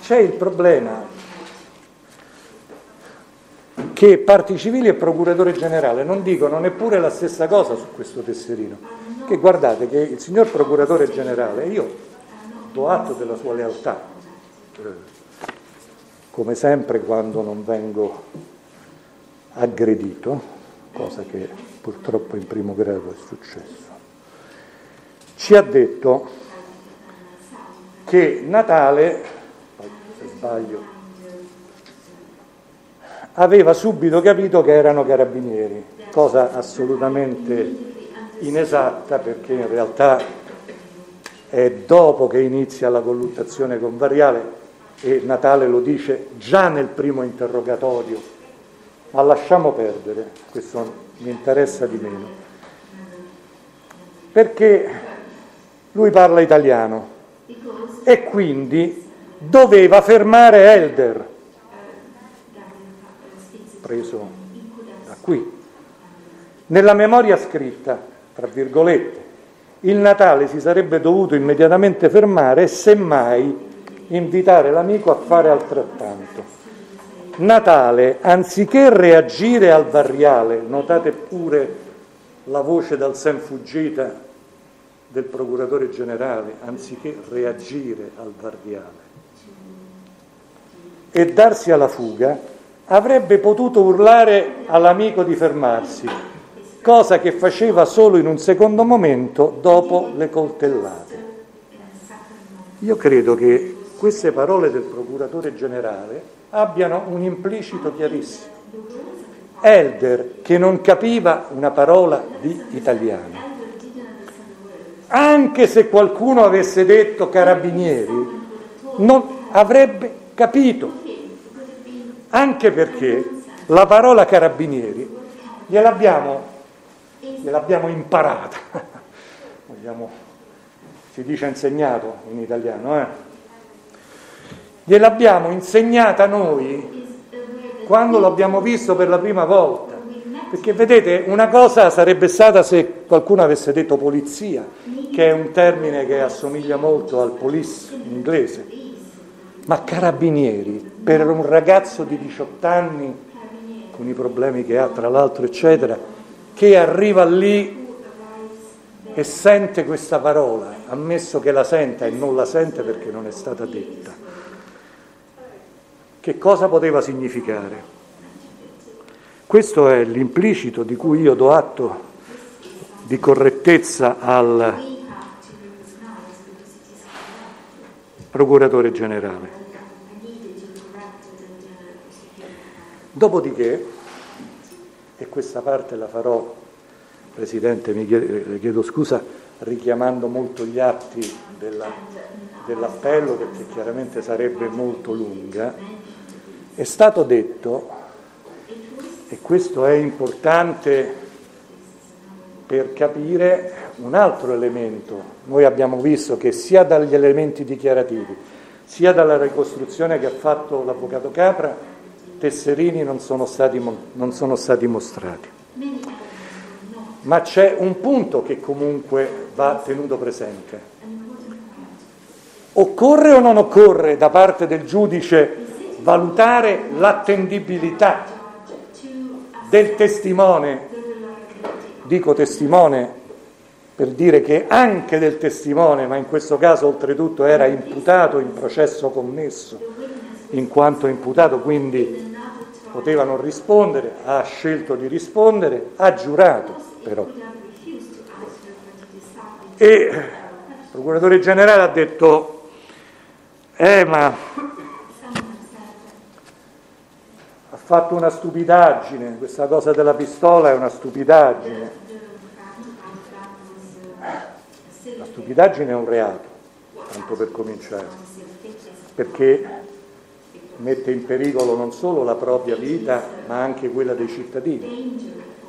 c'è il problema che parti civili e procuratore generale non dicono neppure la stessa cosa su questo tesserino, che guardate che il signor procuratore generale, io do atto della sua lealtà, come sempre quando non vengo aggredito, cosa che purtroppo in primo grado è successo, ci ha detto che Natale, poi se sbaglio, aveva subito capito che erano carabinieri, cosa assolutamente inesatta, perché in realtà è dopo che inizia la colluttazione convariale e Natale lo dice già nel primo interrogatorio, ma lasciamo perdere, questo mi interessa di meno, perché lui parla italiano e quindi doveva fermare Helder, preso da qui. Nella memoria scritta, tra virgolette, il Natale si sarebbe dovuto immediatamente fermare e semmai invitare l'amico a fare altrettanto. Natale, anziché reagire al Varriale, notate pure la voce dal sen fuggita del procuratore generale, anziché reagire al Varriale e darsi alla fuga, avrebbe potuto urlare all'amico di fermarsi, cosa che faceva solo in un secondo momento dopo le coltellate. Io credo che queste parole del procuratore generale abbiano un implicito chiarissimo. Helder, che non capiva una parola di italiano, anche se qualcuno avesse detto carabinieri, non avrebbe capito. Anche perché la parola carabinieri gliel'abbiamo imparata, si dice insegnato in italiano, gliel'abbiamo insegnata noi quando l'abbiamo visto per la prima volta, perché vedete, una cosa sarebbe stata se qualcuno avesse detto polizia, che è un termine che assomiglia molto al police in inglese, ma carabinieri per un ragazzo di 18 anni, con i problemi che ha tra l'altro eccetera, che arriva lì e sente questa parola, ammesso che la senta e non la sente perché non è stata detta, che cosa poteva significare? Questo è l'implicito di cui io do atto di correttezza al procuratore generale. Dopodiché, e questa parte la farò, Presidente, le chiedo scusa, richiamando molto gli atti dell'appello, perché chiaramente sarebbe molto lunga, è stato detto, e questo è importante per capire un altro elemento, noi abbiamo visto che sia dagli elementi dichiarativi, sia dalla ricostruzione che ha fatto l'avvocato Capra, tesserini non sono stati mostrati. Ma c'è un punto che comunque va tenuto presente. Occorre o non occorre da parte del giudice valutare l'attendibilità del testimone? Dico testimone per dire che anche del testimone, ma in questo caso oltretutto era imputato in processo connesso, in quanto imputato, quindi poteva non rispondere, ha scelto di rispondere, ha giurato però. E il procuratore generale ha detto, ma ha fatto una stupidaggine, questa cosa della pistola è una stupidaggine. La stupidaggine è un reato, tanto per cominciare, perché mette in pericolo non solo la propria vita, ma anche quella dei cittadini.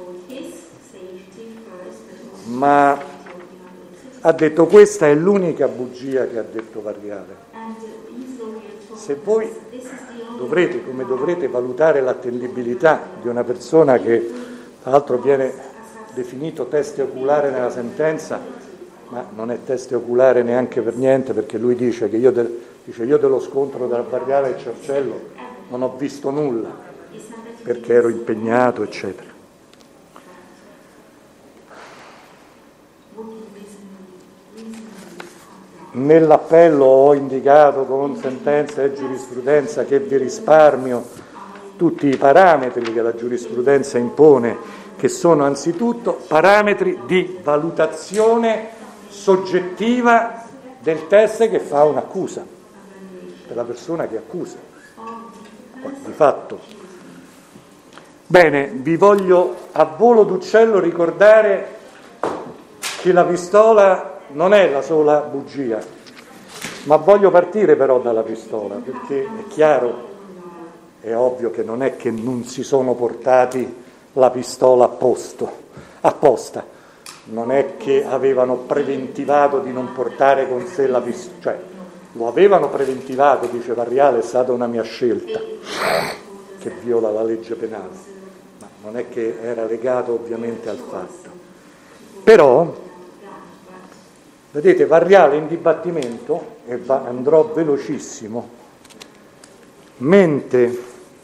Ma ha detto questa è l'unica bugia che ha detto Varriale. Se voi dovrete valutare l'attendibilità di una persona che tra l'altro viene definito teste oculare nella sentenza, ma non è teste oculare neanche per niente, perché lui dice che io Dice, io dello scontro tra Varriale e Cerciello non ho visto nulla, perché ero impegnato, eccetera. Nell'appello ho indicato con sentenza e giurisprudenza che vi risparmio tutti i parametri che la giurisprudenza impone, che sono anzitutto parametri di valutazione soggettiva del test che fa un'accusa, per la persona che accusa, di fatto. Bene, vi voglio a volo d'uccello ricordare che la pistola non è la sola bugia, ma voglio partire però dalla pistola, perché è chiaro, è ovvio che non è che non si sono portati la pistola apposta, non è che avevano preventivato di non portare con sé la pistola, cioè lo avevano preventivato, dice Varriale, è stata una mia scelta, che viola la legge penale, ma non è che era legato ovviamente al fatto. Però, vedete, Varriale in dibattimento, e andrò velocissimo, mente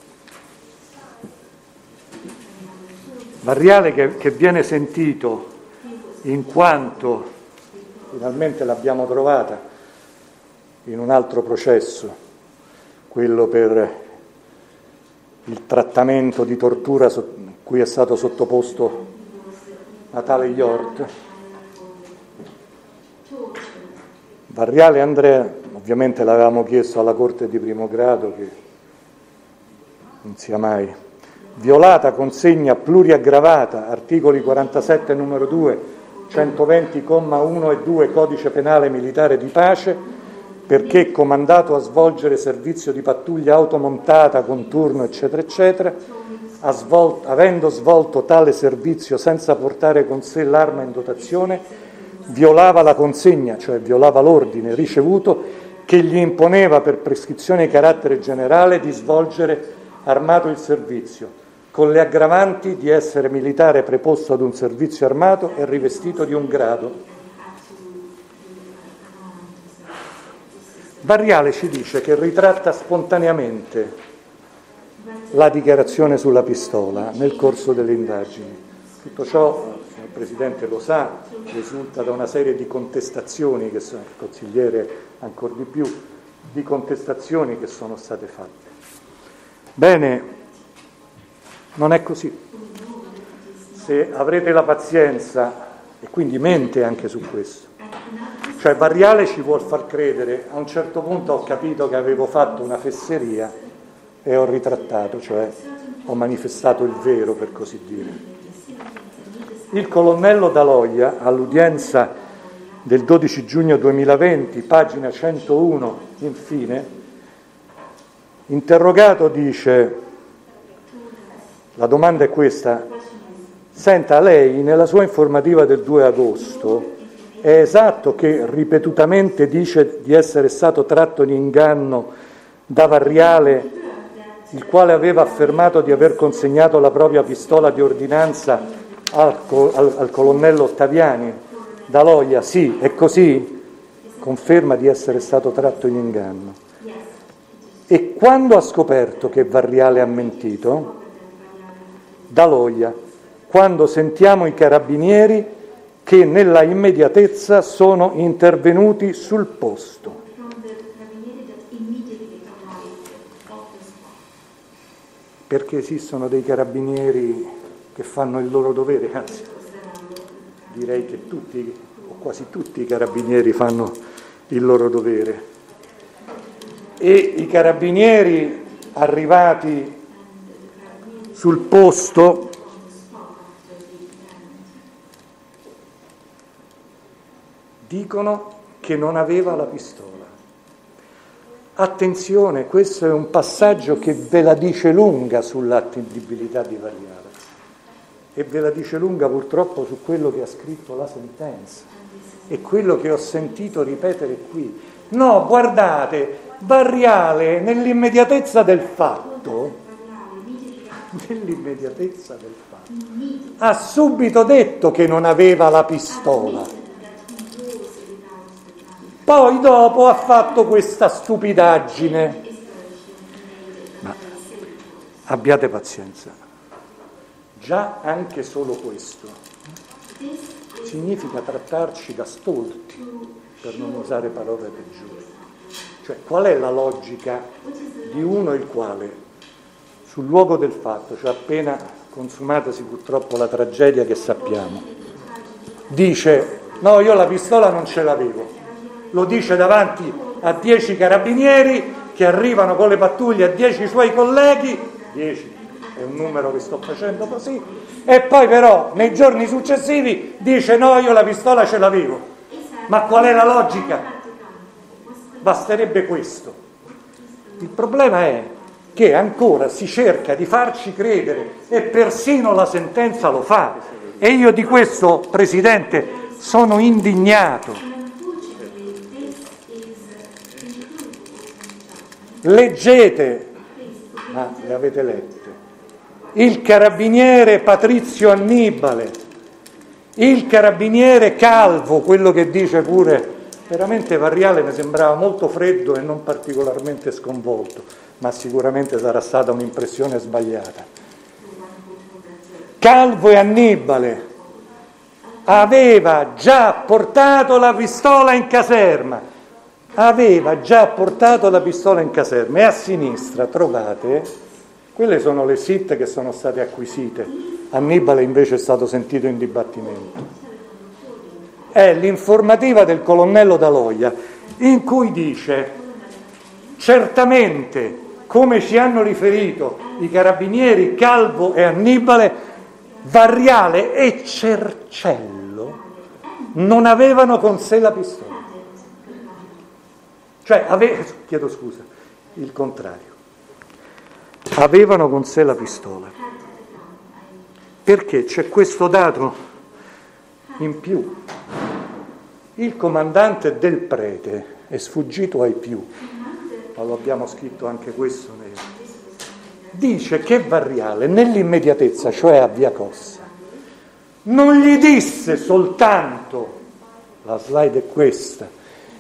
Varriale che viene sentito in quanto, finalmente l'abbiamo trovata, in un altro processo, quello per il trattamento di tortura cui è stato sottoposto Natale Hjort. Varriale Andrea, ovviamente l'avevamo chiesto alla Corte di primo grado, che non sia mai violata, consegna pluriaggravata, articoli 47 numero 2, 120 comma 1 e 2 Codice Penale Militare di Pace, perché comandato a svolgere servizio di pattuglia automontata con turno eccetera eccetera, avendo svolto tale servizio senza portare con sé l'arma in dotazione, violava la consegna, cioè violava l'ordine ricevuto che gli imponeva per prescrizione di carattere generale di svolgere armato il servizio, con le aggravanti di essere militare preposto ad un servizio armato e rivestito di un grado. Varriale ci dice che ritratta spontaneamente la dichiarazione sulla pistola nel corso delle indagini. Tutto ciò, signor Presidente lo sa, risulta da una serie di contestazioni, che sono, il consigliere ancor di più, di contestazioni che sono state fatte. Bene, non è così. Se avrete la pazienza, e quindi mente anche su questo, cioè Varriale ci vuol far credere, a un certo punto ho capito che avevo fatto una fesseria e ho ritrattato, cioè ho manifestato il vero, per così dire. Il colonnello D'Aloia, all'udienza del 12 giugno 2020, pagina 101, infine, interrogato dice, la domanda è questa: senta, lei nella sua informativa del 2 agosto è esatto che ripetutamente dice di essere stato tratto in inganno da Varriale, il quale aveva affermato di aver consegnato la propria pistola di ordinanza al colonnello Ottaviani? D'Aloia, sì, è così? Conferma di essere stato tratto in inganno. E quando ha scoperto che Varriale ha mentito? D'Aloia, quando sentiamo i carabinieri che nella immediatezza sono intervenuti sul posto. Perché esistono dei carabinieri che fanno il loro dovere, anzi direi che tutti o quasi tutti i carabinieri fanno il loro dovere. E i carabinieri arrivati sul posto dicono che non aveva la pistola. Attenzione, questo è un passaggio che ve la dice lunga sull'attendibilità di Varriale e ve la dice lunga purtroppo su quello che ha scritto la sentenza e quello che ho sentito ripetere qui. No, guardate, Varriale nell'immediatezza del fatto, ha subito detto che non aveva la pistola. poi dopo ha fatto questa stupidaggine. Ma abbiate pazienza, già anche solo questo significa trattarci da stolti, per non usare parole peggiori. Cioè, qual è la logica di uno il quale sul luogo del fatto, cioè appena consumatasi purtroppo la tragedia che sappiamo, dice no, io la pistola non ce l'avevo, lo dice davanti a 10 carabinieri che arrivano con le pattuglie, a 10 suoi colleghi, 10 è un numero che sto facendo così, e poi però nei giorni successivi dice no, io la pistola ce l'avevo. Ma qual è la logica? Basterebbe questo. Il problema è che ancora si cerca di farci credere, e persino la sentenza lo fa, e io di questo, Presidente, sono indignato. Leggete, ma le avete lette, il carabiniere Patrizio Annibale, il carabiniere Calvo, quello che dice pure, veramente Varriale mi sembrava molto freddo e non particolarmente sconvolto, ma sicuramente sarà stata un'impressione sbagliata. Calvo e Annibale aveva già portato la pistola in caserma, e a sinistra trovate, quelle sono le SIT che sono state acquisite, Annibale invece è stato sentito in dibattimento. È l'informativa del colonnello D'Aloia, in cui dice certamente, come ci hanno riferito i carabinieri Calvo e Annibale, Varriale e Cercello non avevano con sé la pistola. Cioè, chiedo scusa, il contrario. Avevano con sé la pistola. Perché c'è questo dato in più. Il comandante del Prete è sfuggito ai più, ma lo abbiamo scritto anche questo, dice che Varriale nell'immediatezza, cioè a Via Cossa, non gli disse soltanto, la slide è questa,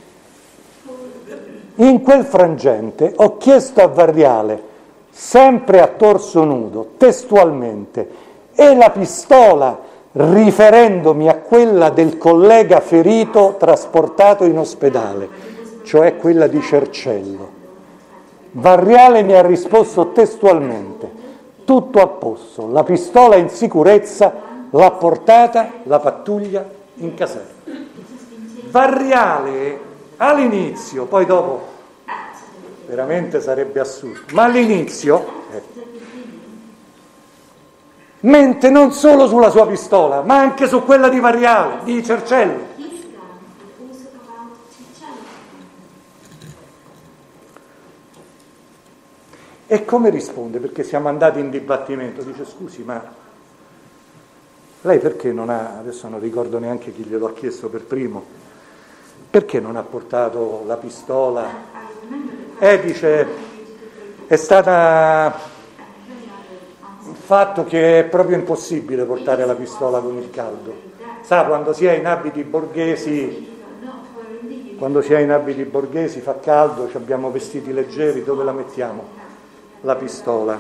in quel frangente ho chiesto a Varriale, sempre a torso nudo, testualmente, e la pistola, riferendomi a quella del collega ferito trasportato in ospedale, cioè quella di Cercello. Varriale mi ha risposto testualmente, tutto a posto, la pistola in sicurezza, l'ha portata la pattuglia in caserma. Varriale all'inizio, poi dopo veramente sarebbe assurdo, ma all'inizio mente non solo sulla sua pistola, ma anche su quella di Varriale, di Cercello. E come risponde? Perché siamo andati in dibattimento, dice scusi, ma lei perché non ha, adesso non ricordo neanche chi glielo ha chiesto per primo, perché non ha portato la pistola? Dice, è stata un fatto che è proprio impossibile portare la pistola con il caldo. Sa, quando si è in abiti borghesi fa caldo, abbiamo vestiti leggeri, dove la mettiamo? La pistola.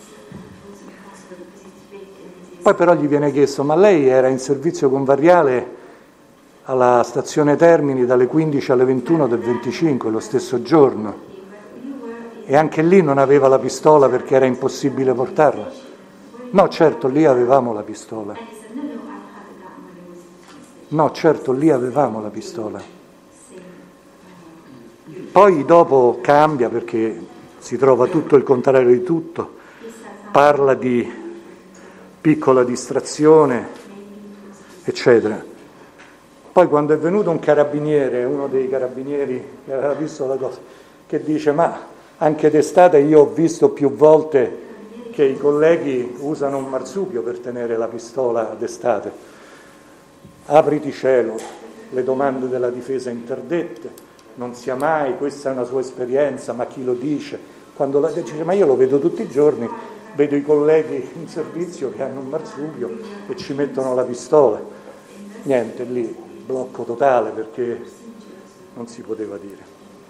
Poi però gli viene chiesto, ma lei era in servizio con Varriale alla stazione Termini dalle 15 alle 21 del 25, lo stesso giorno, e anche lì non aveva la pistola perché era impossibile portarla? No, certo, lì avevamo la pistola. No, certo, lì avevamo la pistola. Poi dopo cambia perché si trova tutto il contrario di tutto, parla di piccola distrazione, eccetera. Poi quando è venuto un carabiniere, uno dei carabinieri che aveva visto la cosa, che dice, ma anche d'estate io ho visto più volte che i colleghi usano un marsupio per tenere la pistola d'estate. Apriti cielo, le domande della difesa interdette, non sia mai, questa è una sua esperienza, ma chi lo dice? Quando la dice, ma io lo vedo tutti i giorni, vedo i colleghi in servizio che hanno un marsupio e ci mettono la pistola. Niente, lì blocco totale, perché non si poteva dire.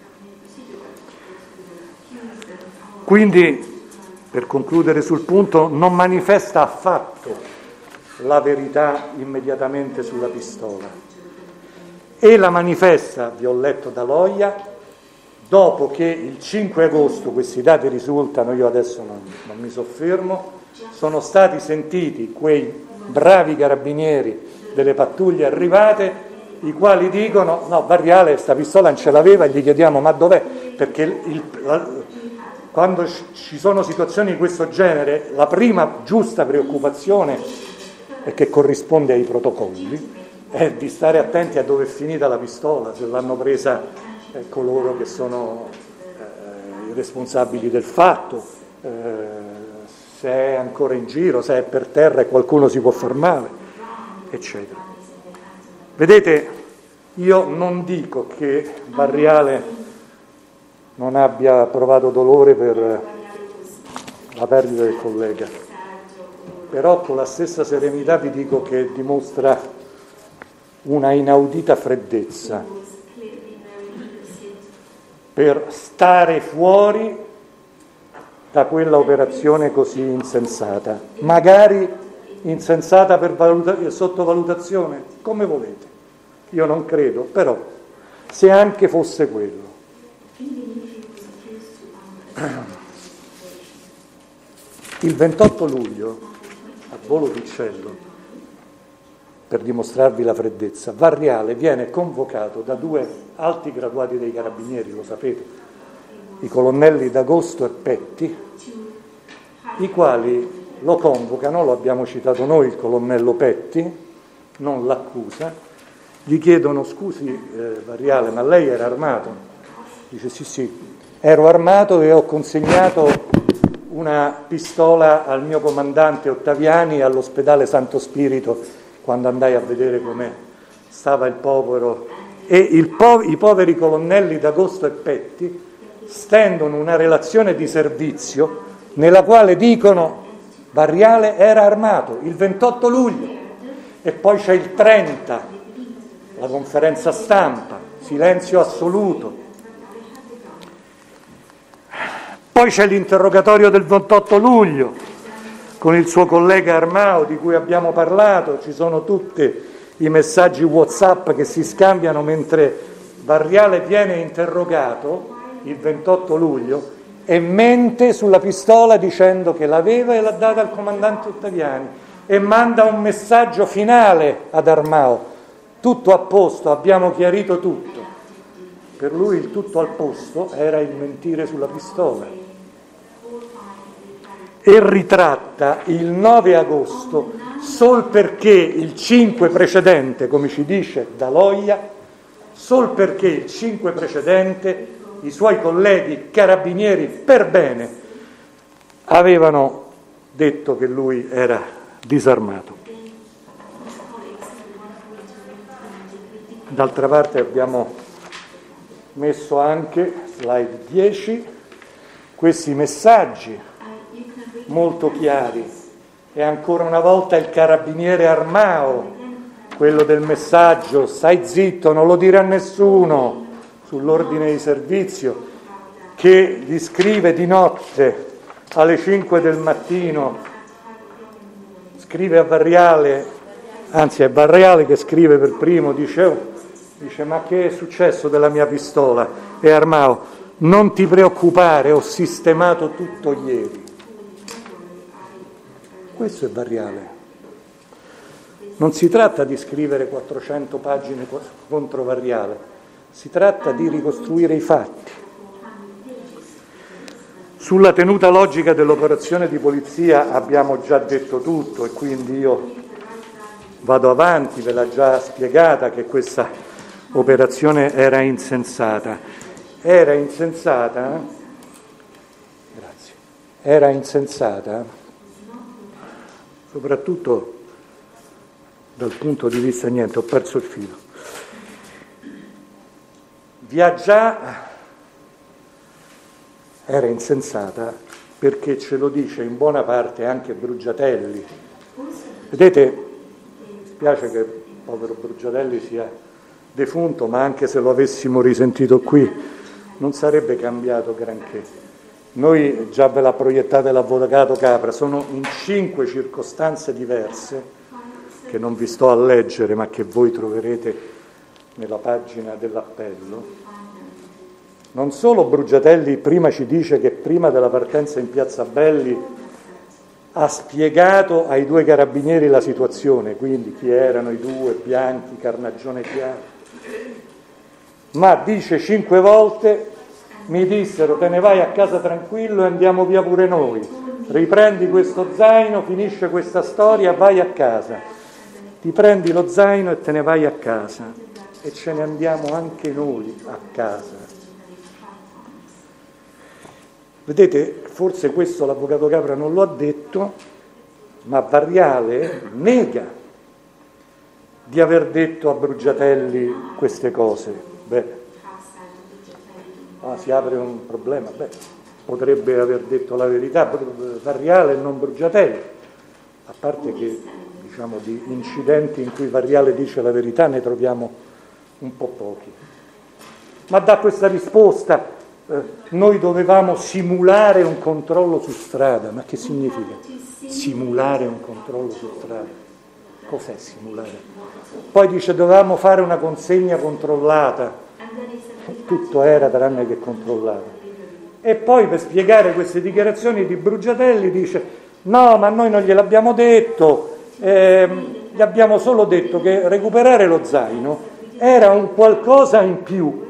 Quindi, per concludere sul punto, non manifesta affatto la verità immediatamente sulla pistola e la manifesta, vi ho letto da Loia, dopo che il 5 agosto, questi dati risultano, io adesso non mi soffermo, sono stati sentiti quei bravi carabinieri delle pattuglie arrivate, i quali dicono: no, Varriale sta pistola non ce l'aveva, e gli chiediamo: ma dov'è? Perché quando ci sono situazioni di questo genere, la prima giusta preoccupazione, e che corrisponde ai protocolli, è di stare attenti a dove è finita la pistola, se l'hanno presa coloro che sono i responsabili del fatto, se è ancora in giro, se è per terra e qualcuno si può far male, eccetera. Vedete, io non dico che Varriale non abbia provato dolore per la perdita del collega, però con la stessa serenità vi dico che dimostra una inaudita freddezza per stare fuori da quella operazione così insensata, magari insensata per sottovalutazione, come volete. Io non credo, però se anche fosse quello. Il 28 luglio, a volo d'uccello, per dimostrarvi la freddezza, Varriale viene convocato da 2 alti graduati dei carabinieri, lo sapete, i colonnelli D'Agosto e Petti, i quali lo convocano, lo abbiamo citato noi, il colonnello Petti, non l'accusa, gli chiedono: scusi Varriale, ma lei era armato? Dice: sì, ero armato e ho consegnato una pistola al mio comandante Ottaviani all'ospedale Santo Spirito quando andai a vedere come stava il povero. E i poveri colonnelli D'Agosto e Petti stendono una relazione di servizio nella quale dicono: Varriale era armato il 28 luglio, e poi c'è il 30, la conferenza stampa, silenzio assoluto. Poi c'è l'interrogatorio del 28 luglio con il suo collega Armao, di cui abbiamo parlato, ci sono tutti i messaggi WhatsApp che si scambiano mentre Varriale viene interrogato il 28 luglio e mente sulla pistola dicendo che l'aveva e l'ha data al comandante Ottaviani, e manda un messaggio finale ad Armao: tutto a posto, abbiamo chiarito tutto. Per lui il tutto al posto era il mentire sulla pistola. E ritratta il 9 agosto sol perché il 5 precedente, come ci dice Daloia, sol perché il 5 precedente i suoi colleghi carabinieri per bene avevano detto che lui era disarmato. D'altra parte abbiamo messo anche, slide 10, questi messaggi molto chiari, e ancora una volta il carabiniere Armao, quello del messaggio: stai zitto, non lo dire a nessuno, sull'ordine di servizio, che gli scrive di notte alle 5 del mattino, scrive a Varriale, anzi è Varriale che scrive per primo, dice: ma che è successo della mia pistola? E Armao: non ti preoccupare, ho sistemato tutto ieri. Questo è Varriale. Non si tratta di scrivere 400 pagine contro Varriale, si tratta di ricostruire i fatti. Sulla tenuta logica dell'operazione di polizia abbiamo già detto tutto, e quindi io vado avanti, ve l'ha già spiegata che questa operazione era insensata. Era insensata soprattutto dal punto di vista, ho perso il filo. Era insensata perché ce lo dice in buona parte anche Brugiatelli. Vedete, mi spiace che il povero Brugiatelli sia defunto, ma anche se lo avessimo risentito qui non sarebbe cambiato granché. Noi già ve l'ha proiettato l'avvocato Capra, sono in 5 circostanze diverse che non vi sto a leggere ma che voi troverete nella pagina dell'appello. Non solo Brugiatelli prima ci dice che prima della partenza in Piazza Belli ha spiegato ai 2 carabinieri la situazione, quindi chi erano i 2, Bianchi, Carnagione Chiaro, ma dice 5 volte, mi dissero te ne vai a casa tranquillo e andiamo via pure noi, riprendi questo zaino, finisce questa storia, vai a casa, ti prendi lo zaino e te ne vai a casa, e ce ne andiamo anche noi a casa. Vedete, forse questo l'avvocato Capra non lo ha detto, ma Varriale nega di aver detto a Brugiatelli queste cose. Si apre un problema. Potrebbe aver detto la verità Varriale e non Brugiatelli, a parte che, diciamo, di incidenti in cui Varriale dice la verità ne troviamo un po' pochi. Ma da questa risposta noi dovevamo simulare un controllo su strada. Ma che significa simulare un controllo su strada? Cos'è simulare? Poi dice dovevamo fare una consegna controllata. Tutto era tranne che controllata. E poi per spiegare queste dichiarazioni di Brugiatelli dice no, ma noi non gliel'abbiamo detto, gli abbiamo solo detto che recuperare lo zaino era un qualcosa in più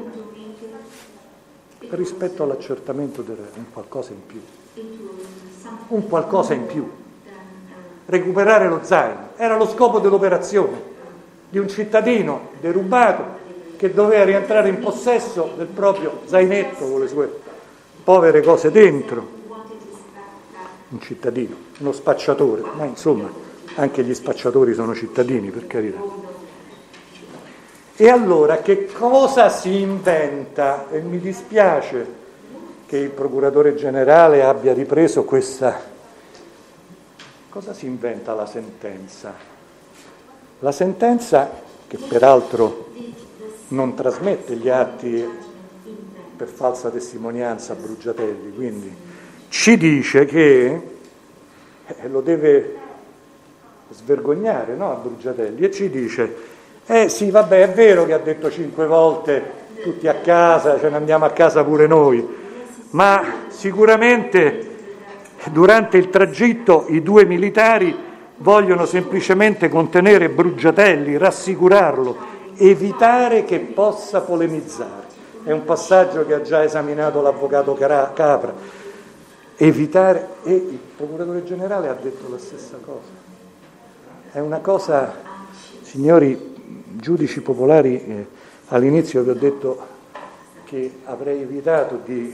rispetto all'accertamento del un qualcosa in più. Un qualcosa in più. Recuperare lo zaino era lo scopo dell'operazione di un cittadino derubato che doveva rientrare in possesso del proprio zainetto con le sue povere cose dentro. Un cittadino, uno spacciatore, ma insomma anche gli spacciatori sono cittadini, per carità. E allora che cosa si inventa? E mi dispiace che il procuratore generale abbia ripreso questa. Cosa si inventa la sentenza? La sentenza, che peraltro non trasmette gli atti per falsa testimonianza a Brugiatelli, quindi ci dice che lo deve svergognare, no, a Brugiatelli, e ci dice sì, vabbè, è vero che ha detto 5 volte tutti a casa, ce ne andiamo a casa pure noi, ma sicuramente durante il tragitto i 2 militari vogliono semplicemente contenere Brugiatelli, rassicurarlo, evitare che possa polemizzare. È un passaggio che ha già esaminato l'avvocato Capra. Evitare, e il procuratore generale ha detto la stessa cosa. È una cosa, signori giudici popolari, all'inizio vi ho detto che avrei evitato di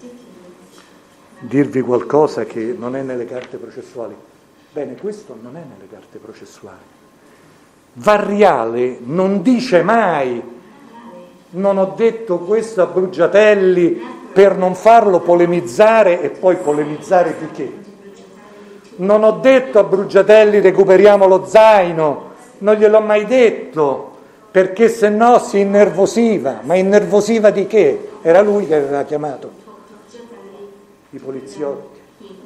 dirvi qualcosa che non è nelle carte processuali. Bene, questo non è nelle carte processuali. Varriale non dice mai non ho detto questo a Brugiatelli per non farlo polemizzare, e poi polemizzare di che? Non ho detto a Brugiatelli recuperiamo lo zaino, non gliel'ho mai detto, perché se no si innervosiva. Ma innervosiva di che? Era lui che aveva chiamato i poliziotti.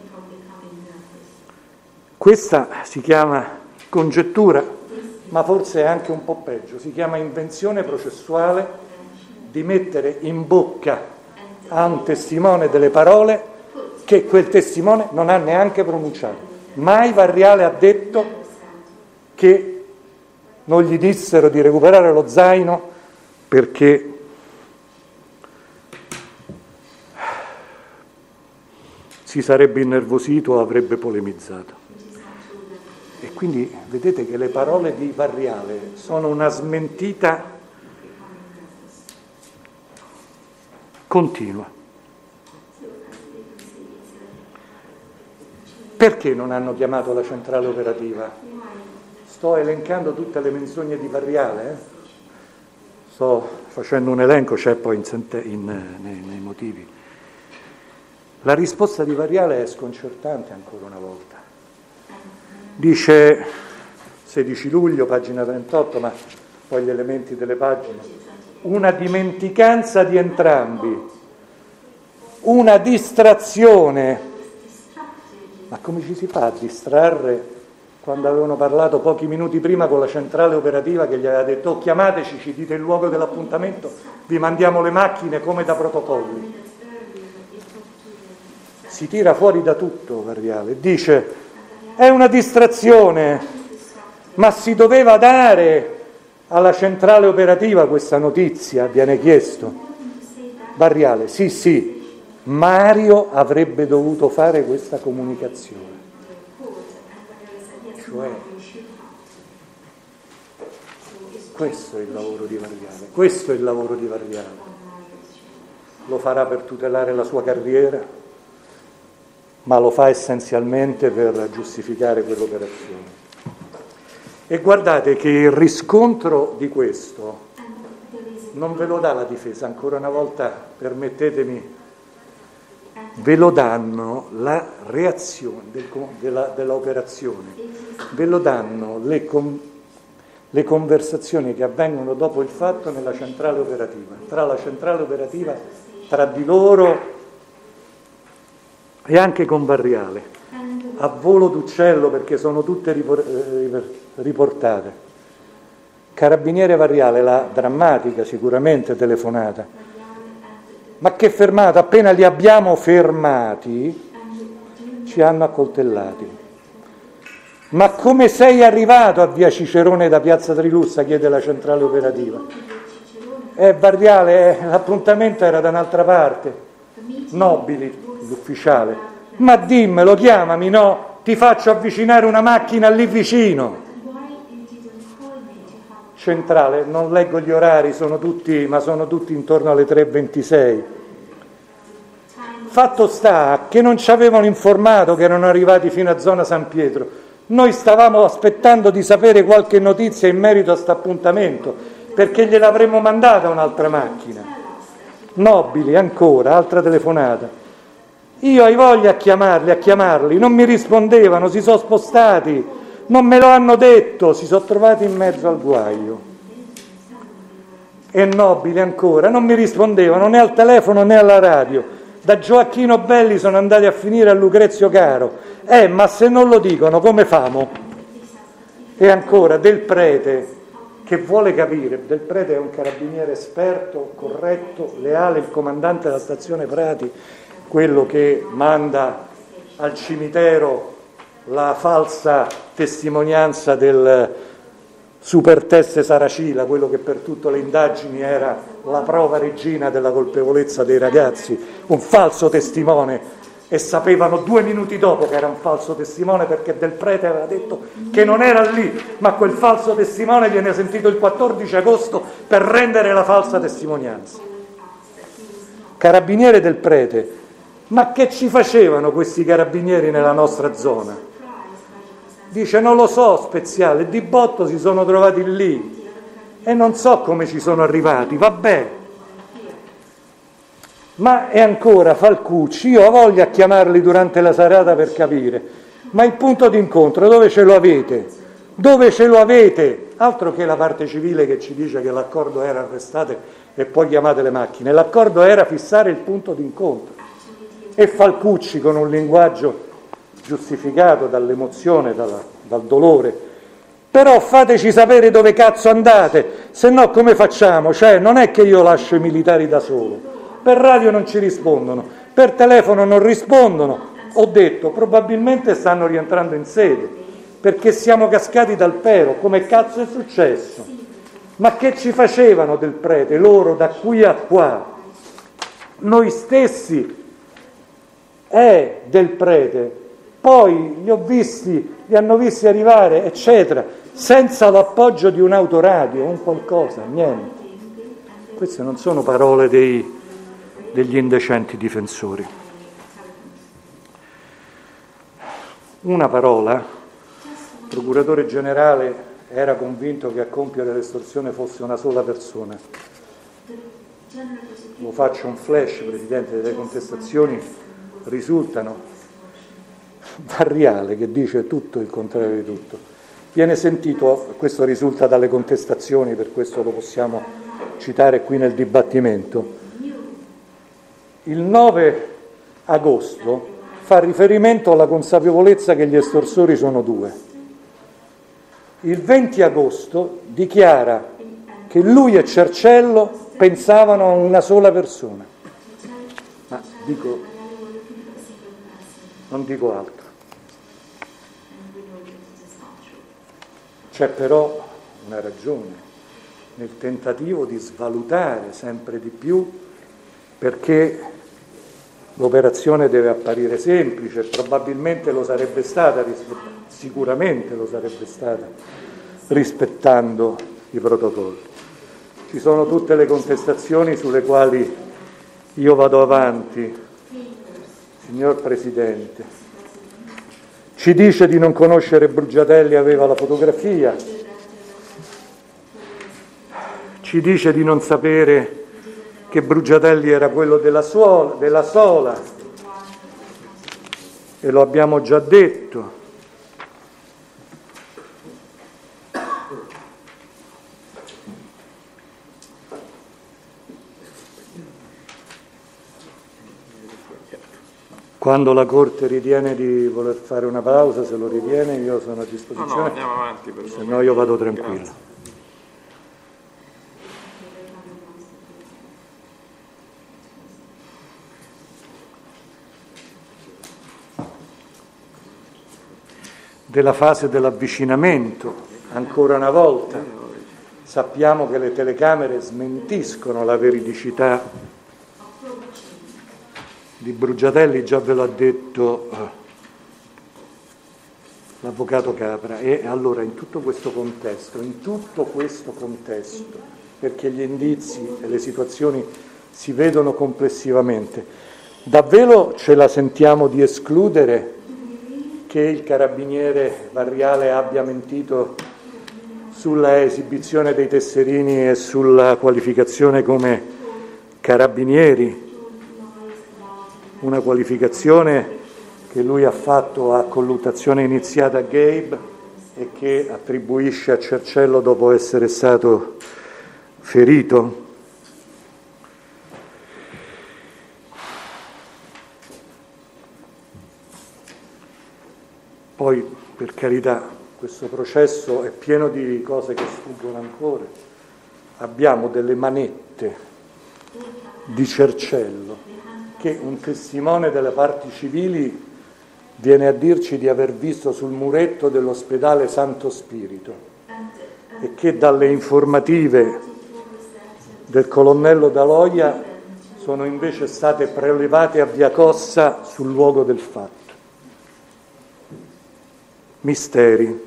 Questa si chiama congettura, ma forse è anche un po' peggio, si chiama invenzione processuale di mettere in bocca a un testimone delle parole che quel testimone non ha neanche pronunciato. Mai Varriale ha detto che non gli dissero di recuperare lo zaino perché si sarebbe innervosito o avrebbe polemizzato. E quindi vedete che le parole di Varriale sono una smentita continua. Perché non hanno chiamato la centrale operativa? Sto elencando tutte le menzogne di Varriale, sto facendo un elenco, c'è poi nei motivi. La risposta di Varriale è sconcertante ancora una volta. Dice, 16 luglio, pagina 38, ma poi gli elementi delle pagine, una dimenticanza di entrambi, una distrazione. Ma come ci si fa a distrarre quando avevano parlato pochi minuti prima con la centrale operativa che gli aveva detto oh, chiamateci, ci dite il luogo dell'appuntamento, vi mandiamo le macchine come da protocolli. Si tira fuori da tutto Varriale, dice è una distrazione, ma si doveva dare alla centrale operativa questa notizia, viene chiesto. Varriale, sì, Mario avrebbe dovuto fare questa comunicazione. Cioè, questo è il lavoro di Varriale, questo è il lavoro di Varriale. Lo farà per tutelare la sua carriera, ma lo fa essenzialmente per giustificare quell'operazione. E guardate che il riscontro di questo non ve lo dà la difesa, ancora una volta permettetemi, ve lo danno la reazione dell'operazione, ve lo danno le conversazioni che avvengono dopo il fatto nella centrale operativa, tra la centrale operativa, tra di loro e anche con Varriale, a volo d'uccello perché sono tutte riportate. Carabiniere Varriale, la drammatica sicuramente telefonata. Ma che fermata, appena li abbiamo fermati ci hanno accoltellati. Ma come sei arrivato a via Cicerone da piazza Trilussa? Chiede la centrale operativa. Varriale, l'appuntamento era da un'altra parte. Nobili, l'ufficiale. Ma dimmelo, chiamami, no? Ti faccio avvicinare una macchina lì vicino. Centrale, non leggo gli orari, sono tutti intorno alle 3:26. Fatto sta che non ci avevano informato che erano arrivati fino a zona San Pietro. Noi stavamo aspettando di sapere qualche notizia in merito a questo appuntamento, perché gliel'avremmo mandata un'altra macchina. Nobili, ancora, altra telefonata. Io hai voglia a chiamarli, non mi rispondevano, si sono spostati. Non me lo hanno detto, si sono trovati in mezzo al guaio. E Nobili ancora, non mi rispondevano né al telefono né alla radio. Da Gioacchino Belli sono andati a finire a Lucrezio Caro. Ma se non lo dicono, come famo? E ancora, Del Prete, che vuole capire. Del Prete è un carabiniere esperto, corretto, leale, il comandante della stazione Prati, quello che manda al cimitero la falsa testimonianza del superteste Saracila, quello che per tutte le indagini era la prova regina della colpevolezza dei ragazzi, un falso testimone, e sapevano 2 minuti dopo che era un falso testimone perché Del Prete aveva detto che non era lì, ma quel falso testimone viene sentito il 14 agosto per rendere la falsa testimonianza. Carabiniere Del Prete, ma che ci facevano questi carabinieri nella nostra zona? Dice non lo so, Speziale, di botto si sono trovati lì e non so come ci sono arrivati, vabbè. Ma e ancora Falcucci, io ho voglia a chiamarli durante la serata per capire, ma il punto d'incontro dove ce lo avete? Dove ce lo avete? Altro che la parte civile che ci dice che l'accordo era arrestate e poi chiamate le macchine, l'accordo era fissare il punto d'incontro. E Falcucci con un linguaggio giustificato dall'emozione, dal dolore, però fateci sapere dove cazzo andate, se no come facciamo? Cioè non è che io lascio i militari da solo, per radio non ci rispondono, per telefono non rispondono, ho detto probabilmente stanno rientrando in sede, perché siamo cascati dal pero, come cazzo è successo? Ma che ci facevano Del Prete, loro da qui a qua? Noi stessi, Del Prete, poi li hanno visti arrivare, eccetera, senza l'appoggio di un'autoradio, un qualcosa, niente. Queste non sono parole degli indecenti difensori. Una parola, il procuratore generale era convinto che a compiere l'estorsione fosse una sola persona. Lo faccio un flash, Presidente, delle contestazioni risultano Varriale, che dice tutto il contrario di tutto, viene sentito, questo risulta dalle contestazioni, per questo lo possiamo citare qui nel dibattimento, il 9 agosto fa riferimento alla consapevolezza che gli estorsori sono due. Il 20 agosto dichiara che lui e Cerciello pensavano a una sola persona. Ma non dico altro. C'è però una ragione nel tentativo di svalutare sempre di più, perché l'operazione deve apparire semplice, probabilmente lo sarebbe stata, sicuramente lo sarebbe stata, rispettando i protocolli. Ci sono tutte le contestazioni sulle quali io vado avanti. Signor Presidente, ci dice di non conoscere Brugiatelli, aveva la fotografia, ci dice di non sapere che Brugiatelli era quello della Sola, e lo abbiamo già detto. Quando la Corte ritiene di voler fare una pausa, se lo ritiene, io sono a disposizione. No, andiamo avanti, se no io vado tranquillo. Grazie. Della fase dell'avvicinamento, ancora una volta, sappiamo che le telecamere smentiscono la veridicità di Brugiatelli, già ve l'ha detto l'avvocato Capra. E allora in tutto questo contesto, perché gli indizi e le situazioni si vedono complessivamente, davvero ce la sentiamo di escludere che il carabiniere Varriale abbia mentito sulla esibizione dei tesserini e sulla qualificazione come carabinieri? Una qualificazione che lui ha fatto a colluttazione iniziata a Gabe e che attribuisce a Cerciello dopo essere stato ferito. Poi, per carità, questo processo è pieno di cose che sfuggono ancora. Abbiamo delle manette di Cerciello che un testimone delle parti civili viene a dirci di aver visto sul muretto dell'ospedale Santo Spirito e che dalle informative del colonnello D'Aloia sono invece state prelevate a Via Cossa sul luogo del fatto. Misteri.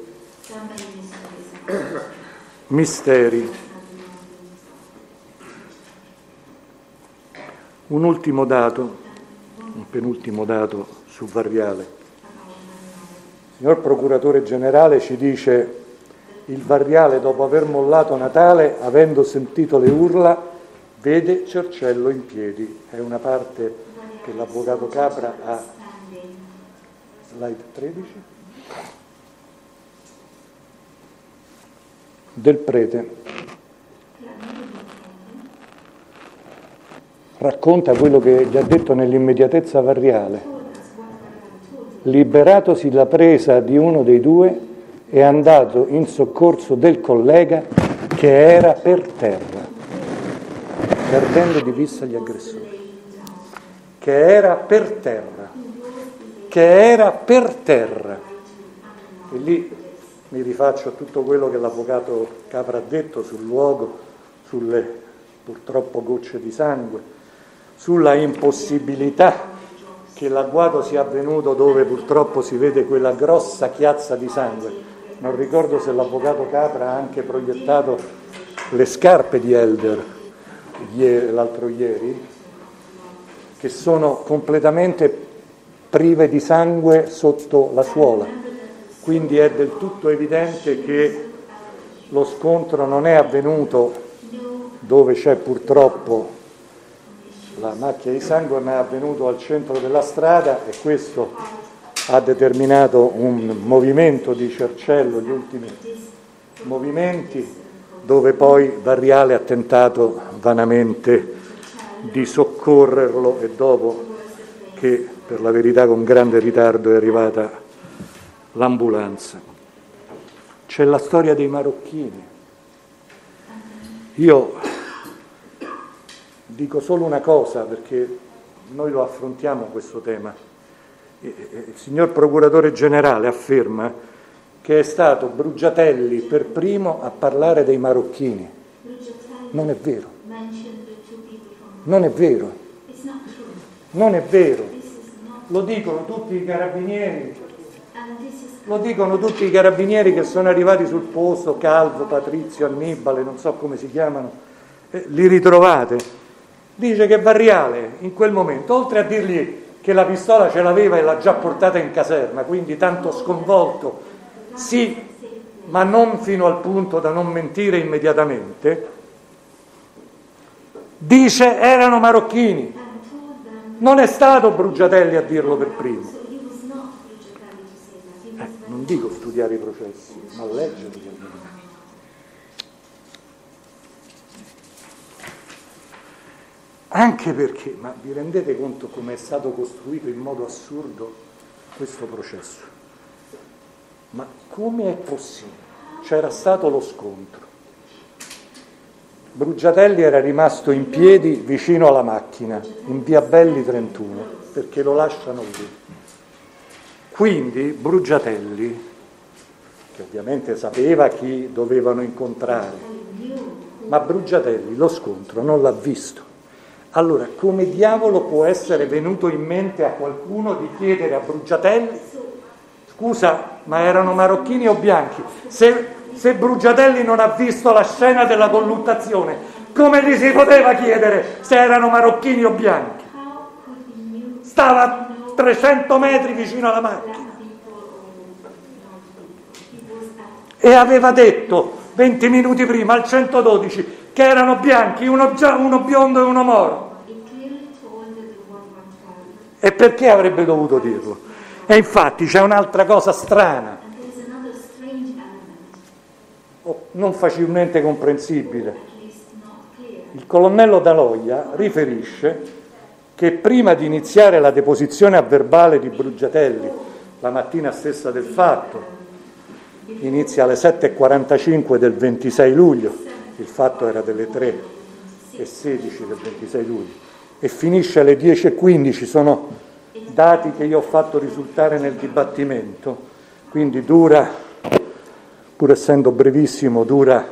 Un ultimo dato, un penultimo dato su Varriale. Il signor Procuratore Generale ci dice: il Varriale, dopo aver mollato Natale, avendo sentito le urla, vede Cerciello in piedi. È una parte che l'avvocato Capra ha. Slide 13. Del Prete. Racconta quello che gli ha detto nell'immediatezza Varriale. Liberatosi la presa di uno dei due, è andato in soccorso del collega che era per terra, perdendo di vista gli aggressori. Che era per terra. E lì mi rifaccio a tutto quello che l'avvocato Capra ha detto sul luogo, sulle purtroppo gocce di sangue, sulla impossibilità che l'agguato sia avvenuto dove purtroppo si vede quella grossa chiazza di sangue. Non ricordo se l'avvocato Capra ha anche proiettato le scarpe di Elder l'altro ieri, che sono completamente prive di sangue sotto la suola. Quindi è del tutto evidente che lo scontro non è avvenuto dove c'è purtroppo la macchia di sangue, ma è avvenuto al centro della strada, e questo ha determinato un movimento di Cerciello, gli ultimi movimenti, dove poi Varriale ha tentato vanamente di soccorrerlo e dopo che, per la verità, con grande ritardo è arrivata l'ambulanza. C'è la storia dei marocchini. Io dico solo una cosa, perché noi lo affrontiamo questo tema. Il signor Procuratore Generale afferma che è stato Brugiatelli per primo a parlare dei marocchini. Non è vero. Non è vero. Non è vero. Lo dicono tutti i carabinieri. Lo dicono tutti i carabinieri che sono arrivati sul posto, Calvo, Patrizio, Annibale, non so come si chiamano, li ritrovate. Dice che Varriale in quel momento, oltre a dirgli che la pistola ce l'aveva e l'ha già portata in caserma, quindi tanto sconvolto, sì, ma non fino al punto da non mentire immediatamente, dice erano marocchini. Non è stato Brugiatelli a dirlo per primo. Non dico studiare i processi, ma leggerli. Anche perché, ma vi rendete conto come è stato costruito in modo assurdo questo processo? Ma come è possibile? C'era stato lo scontro. Brugiatelli era rimasto in piedi vicino alla macchina, in via Belli 31, perché lo lasciano lì. Quindi Brugiatelli, che ovviamente sapeva chi dovevano incontrare, ma Brugiatelli lo scontro non l'ha visto. Allora, come diavolo può essere venuto in mente a qualcuno di chiedere a Brugiatelli, scusa, ma erano marocchini o bianchi? Se Brugiatelli non ha visto la scena della colluttazione, come gli si poteva chiedere se erano marocchini o bianchi? Stava a 300 metri vicino alla macchina e aveva detto 20 minuti prima al 112 che erano bianchi, uno biondo e uno moro. E perché avrebbe dovuto dirlo? E infatti c'è un'altra cosa strana, non facilmente comprensibile. Il colonnello Daloia riferisce che prima di iniziare la deposizione a verbale di Brugiatelli, la mattina stessa del fatto, inizia alle 7:45 del 26 luglio, il fatto era delle 3:16 del 26 luglio, e finisce alle 10:15, sono dati che io ho fatto risultare nel dibattimento, quindi dura, pur essendo brevissimo, dura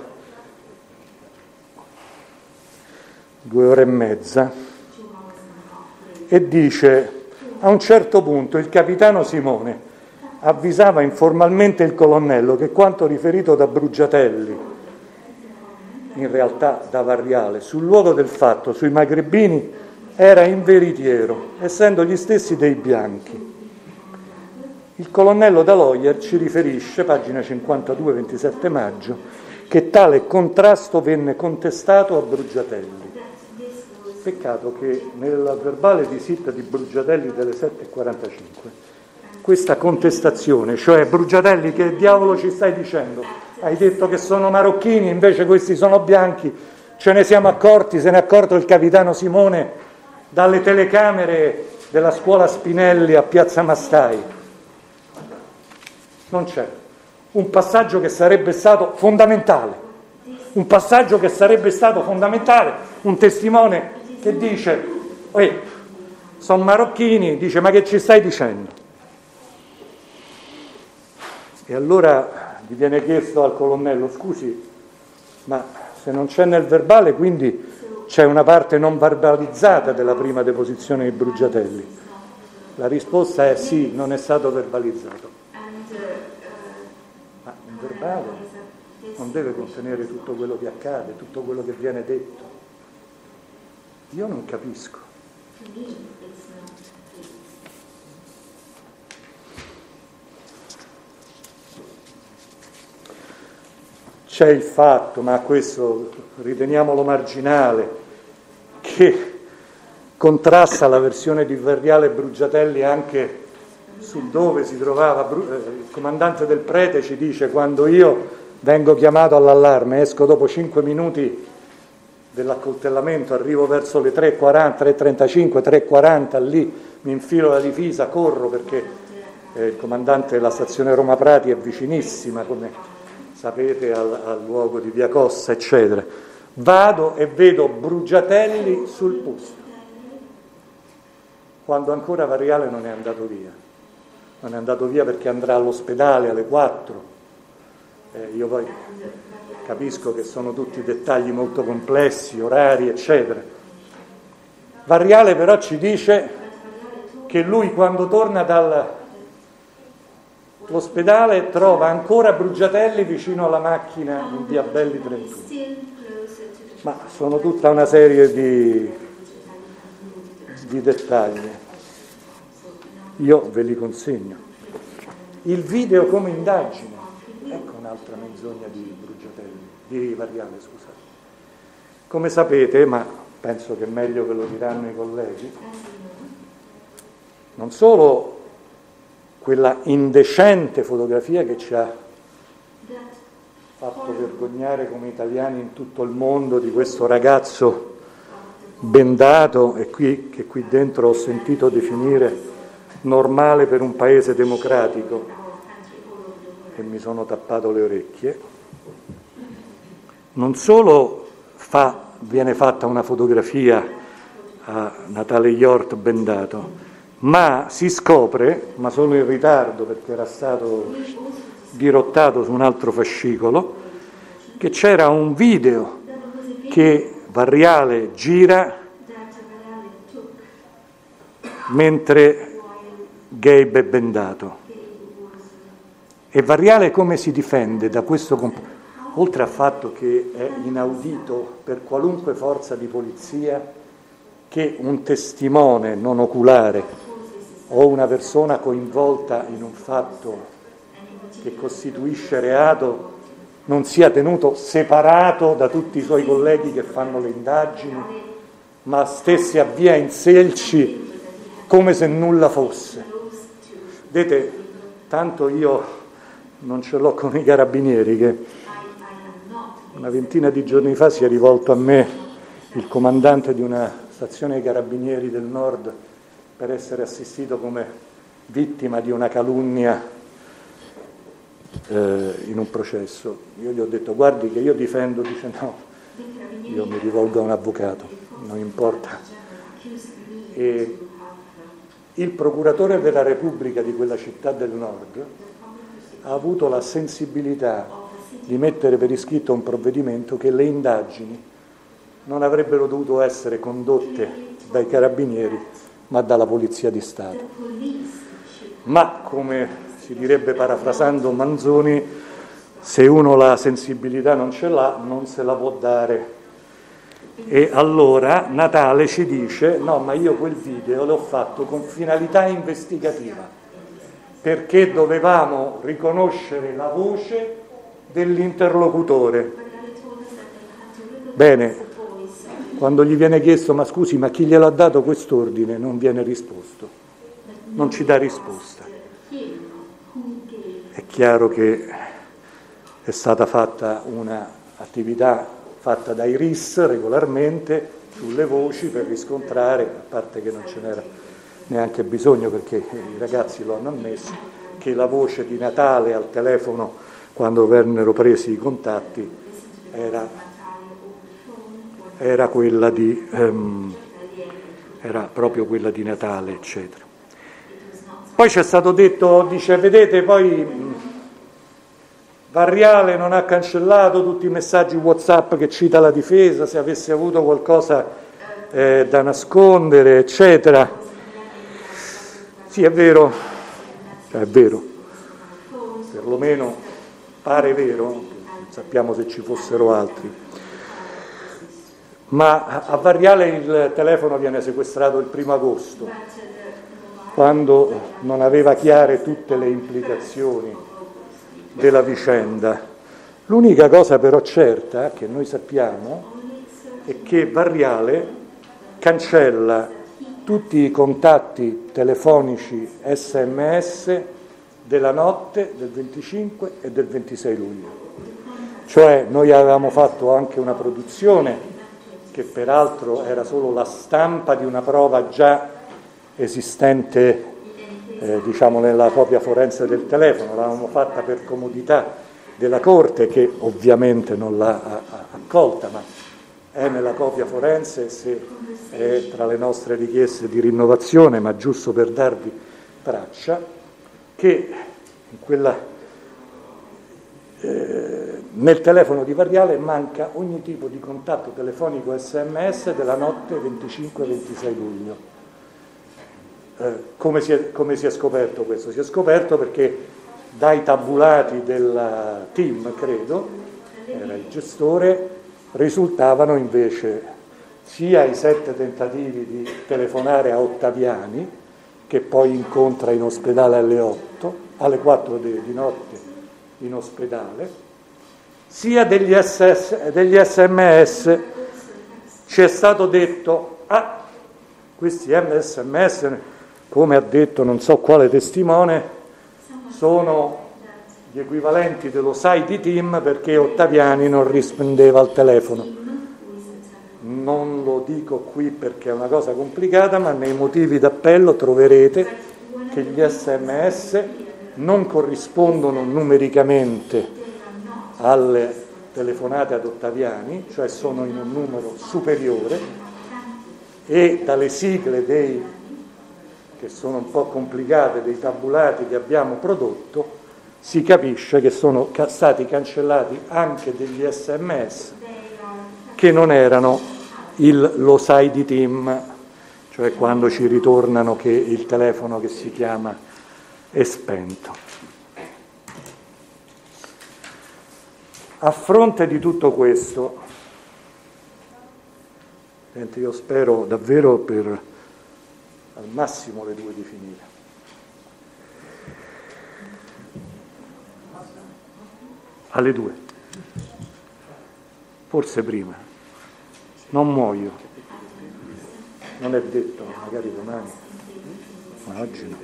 2 ore e mezza, e dice: a un certo punto il capitano Simone avvisava informalmente il colonnello che quanto riferito da Brugiatelli, in realtà da Varriale, sul luogo del fatto, sui magrebini, era inveritiero, essendo gli stessi dei bianchi. Il colonnello Daloyer ci riferisce, pagina 52, 27 maggio, che tale contrasto venne contestato a Brugiatelli. Peccato che nel verbale di SIT di Brugiatelli delle 7:45 questa contestazione, cioè Brugiatelli, che diavolo ci stai dicendo? Hai detto che sono marocchini, invece questi sono bianchi, ce ne siamo accorti, se ne è accorto il capitano Simone dalle telecamere della scuola Spinelli a Piazza Mastai. Non c'è. Un passaggio che sarebbe stato fondamentale, un testimone che dice: sono marocchini, dice: ma che ci stai dicendo? E allora gli viene chiesto al colonnello: scusi, ma se non c'è nel verbale, quindi c'è una parte non verbalizzata della prima deposizione di Brugiatelli? La risposta è sì, non è stato verbalizzato. Ma un verbale non deve contenere tutto quello che accade, tutto quello che viene detto. Io non capisco. C'è il fatto, ma questo riteniamolo marginale, che contrasta la versione di Varriale e Brugiatelli anche su dove si trovava, il comandante del Prete ci dice: quando io vengo chiamato all'allarme, esco dopo 5 minuti dell'accoltellamento, arrivo verso le 3:40, 3:35, 3:40, lì mi infilo la divisa, corro perché il comandante della stazione Roma Prati è vicinissima, come sapete, al luogo di Via Cossa, eccetera. Vado e vedo Brugiatelli sul posto, quando ancora Varriale non è andato via. Non è andato via perché andrà all'ospedale alle 4. Io poi capisco che sono tutti dettagli molto complessi, orari, eccetera. Varriale però ci dice che lui, quando torna dall'ospedale, trova ancora Brugiatelli vicino alla macchina in via Belli 31. Ma sono tutta una serie di dettagli. Io ve li consegno. Il video come indagine. Ecco un'altra menzogna di Brugiatelli, di Varriale, scusate. Come sapete, ma penso che meglio ve lo diranno i colleghi, non solo quella indecente fotografia che ci ha fatto vergognare come italiani in tutto il mondo di questo ragazzo bendato e che qui dentro ho sentito definire normale per un paese democratico, e mi sono tappato le orecchie. Non solo viene fatta una fotografia a Natale Hjort bendato, ma si scopre, ma solo in ritardo perché era stato dirottato su un altro fascicolo, che c'era un video che Varriale gira mentre Gabe è bendato. E Varriale come si difende da questo oltre al fatto che è inaudito per qualunque forza di polizia che un testimone non oculare o una persona coinvolta in un fatto che costituisce reato non sia tenuto separato da tutti i suoi colleghi che fanno le indagini, ma stessi a via in selci come se nulla fosse. Vedete, tanto io non ce l'ho con i carabinieri, che una ventina di giorni fa si è rivolto a me il comandante di una stazione dei carabinieri del nord per essere assistito come vittima di una calunnia in un processo. Io gli ho detto: guardi che io difendo. Dice: no, io mi rivolgo a un avvocato, non importa. E il procuratore della Repubblica di quella città del nord ha avuto la sensibilità di mettere per iscritto un provvedimento che le indagini non avrebbero dovuto essere condotte dai carabinieri ma dalla Polizia di Stato. Ma, come si direbbe parafrasando Manzoni, se uno la sensibilità non ce l'ha, non se la può dare. E allora Natale ci dice: no, ma io quel video l'ho fatto con finalità investigativa, perché dovevamo riconoscere la voce dell'interlocutore. Bene, quando gli viene chiesto: ma scusi, ma chi glielo ha dato quest'ordine? Non viene risposto, non ci dà risposta. È chiaro che è stata fatta un'attività fatta dai RIS regolarmente sulle voci per riscontrare, a parte che non ce n'era neanche bisogno perché i ragazzi lo hanno ammesso, che la voce di Natale al telefono quando vennero presi i contatti era quella era proprio quella di Natale, eccetera. Poi c'è stato detto, dice: vedete, poi Varriale non ha cancellato tutti i messaggi WhatsApp che cita la difesa, se avesse avuto qualcosa da nascondere, eccetera. Sì, è vero, perlomeno pare vero, non sappiamo se ci fossero altri. Ma a Varriale il telefono viene sequestrato il 1° agosto, quando non aveva chiare tutte le implicazioni della vicenda. L'unica cosa però certa che noi sappiamo è che Varriale cancella tutti i contatti telefonici SMS della notte del 25 e del 26 luglio. Cioè noi avevamo fatto anche una produzione che peraltro era solo la stampa di una prova già esistente diciamo nella copia forense del telefono, l'avevamo fatta per comodità della Corte che ovviamente non l'ha accolta, ma è nella copia forense, se è tra le nostre richieste di rinnovazione, ma giusto per darvi traccia, che in quella, nel telefono di Varriale manca ogni tipo di contatto telefonico SMS della notte 25-26 luglio. Come si è scoperto questo? Si è scoperto perché dai tabulati del team, credo, era il gestore, risultavano invece sia i 7 tentativi di telefonare a Ottaviani, che poi incontra in ospedale alle 4 di notte in ospedale, sia degli SMS. Ci è stato detto, questi SMS, come ha detto non so quale testimone, sono gli equivalenti dello SAI di team perché Ottaviani non rispondeva al telefono. Non lo dico qui perché è una cosa complicata, ma nei motivi d'appello troverete che gli SMS non corrispondono numericamente alle telefonate ad Ottaviani, cioè sono in un numero superiore, e dalle sigle che sono un po' complicate, dei tabulati che abbiamo prodotto, si capisce che sono stati cancellati anche degli SMS che non erano lo SAI di team, cioè quando ci ritornano che il telefono che si chiama è spento. A fronte di tutto questo, io spero davvero per al massimo le 2 di finire. Alle 2. Forse prima. Non muoio. Non è detto, magari domani. Ma oggi no.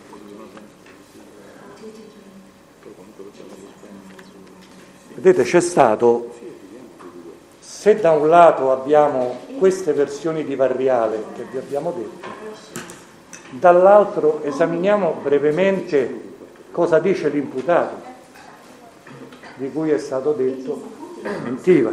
Vedete, c'è stato, se da un lato abbiamo queste versioni di Varriale che vi abbiamo detto, dall'altro esaminiamo brevemente cosa dice l'imputato, di cui è stato detto mentiva.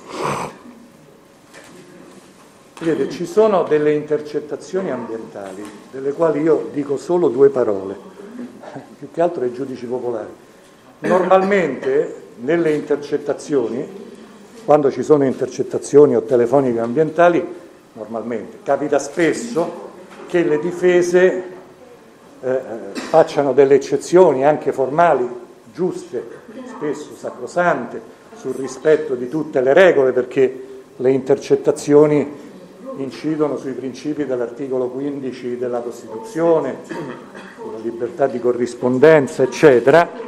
Vedete, ci sono delle intercettazioni ambientali, delle quali io dico solo 2 parole, più che altro ai giudici popolari. Normalmente nelle intercettazioni, quando ci sono intercettazioni o telefoniche ambientali, normalmente capita spesso che le difese facciano delle eccezioni anche formali, giuste, spesso sacrosante, sul rispetto di tutte le regole, perché le intercettazioni incidono sui principi dell'articolo 15 della Costituzione, sulla libertà di corrispondenza, eccetera.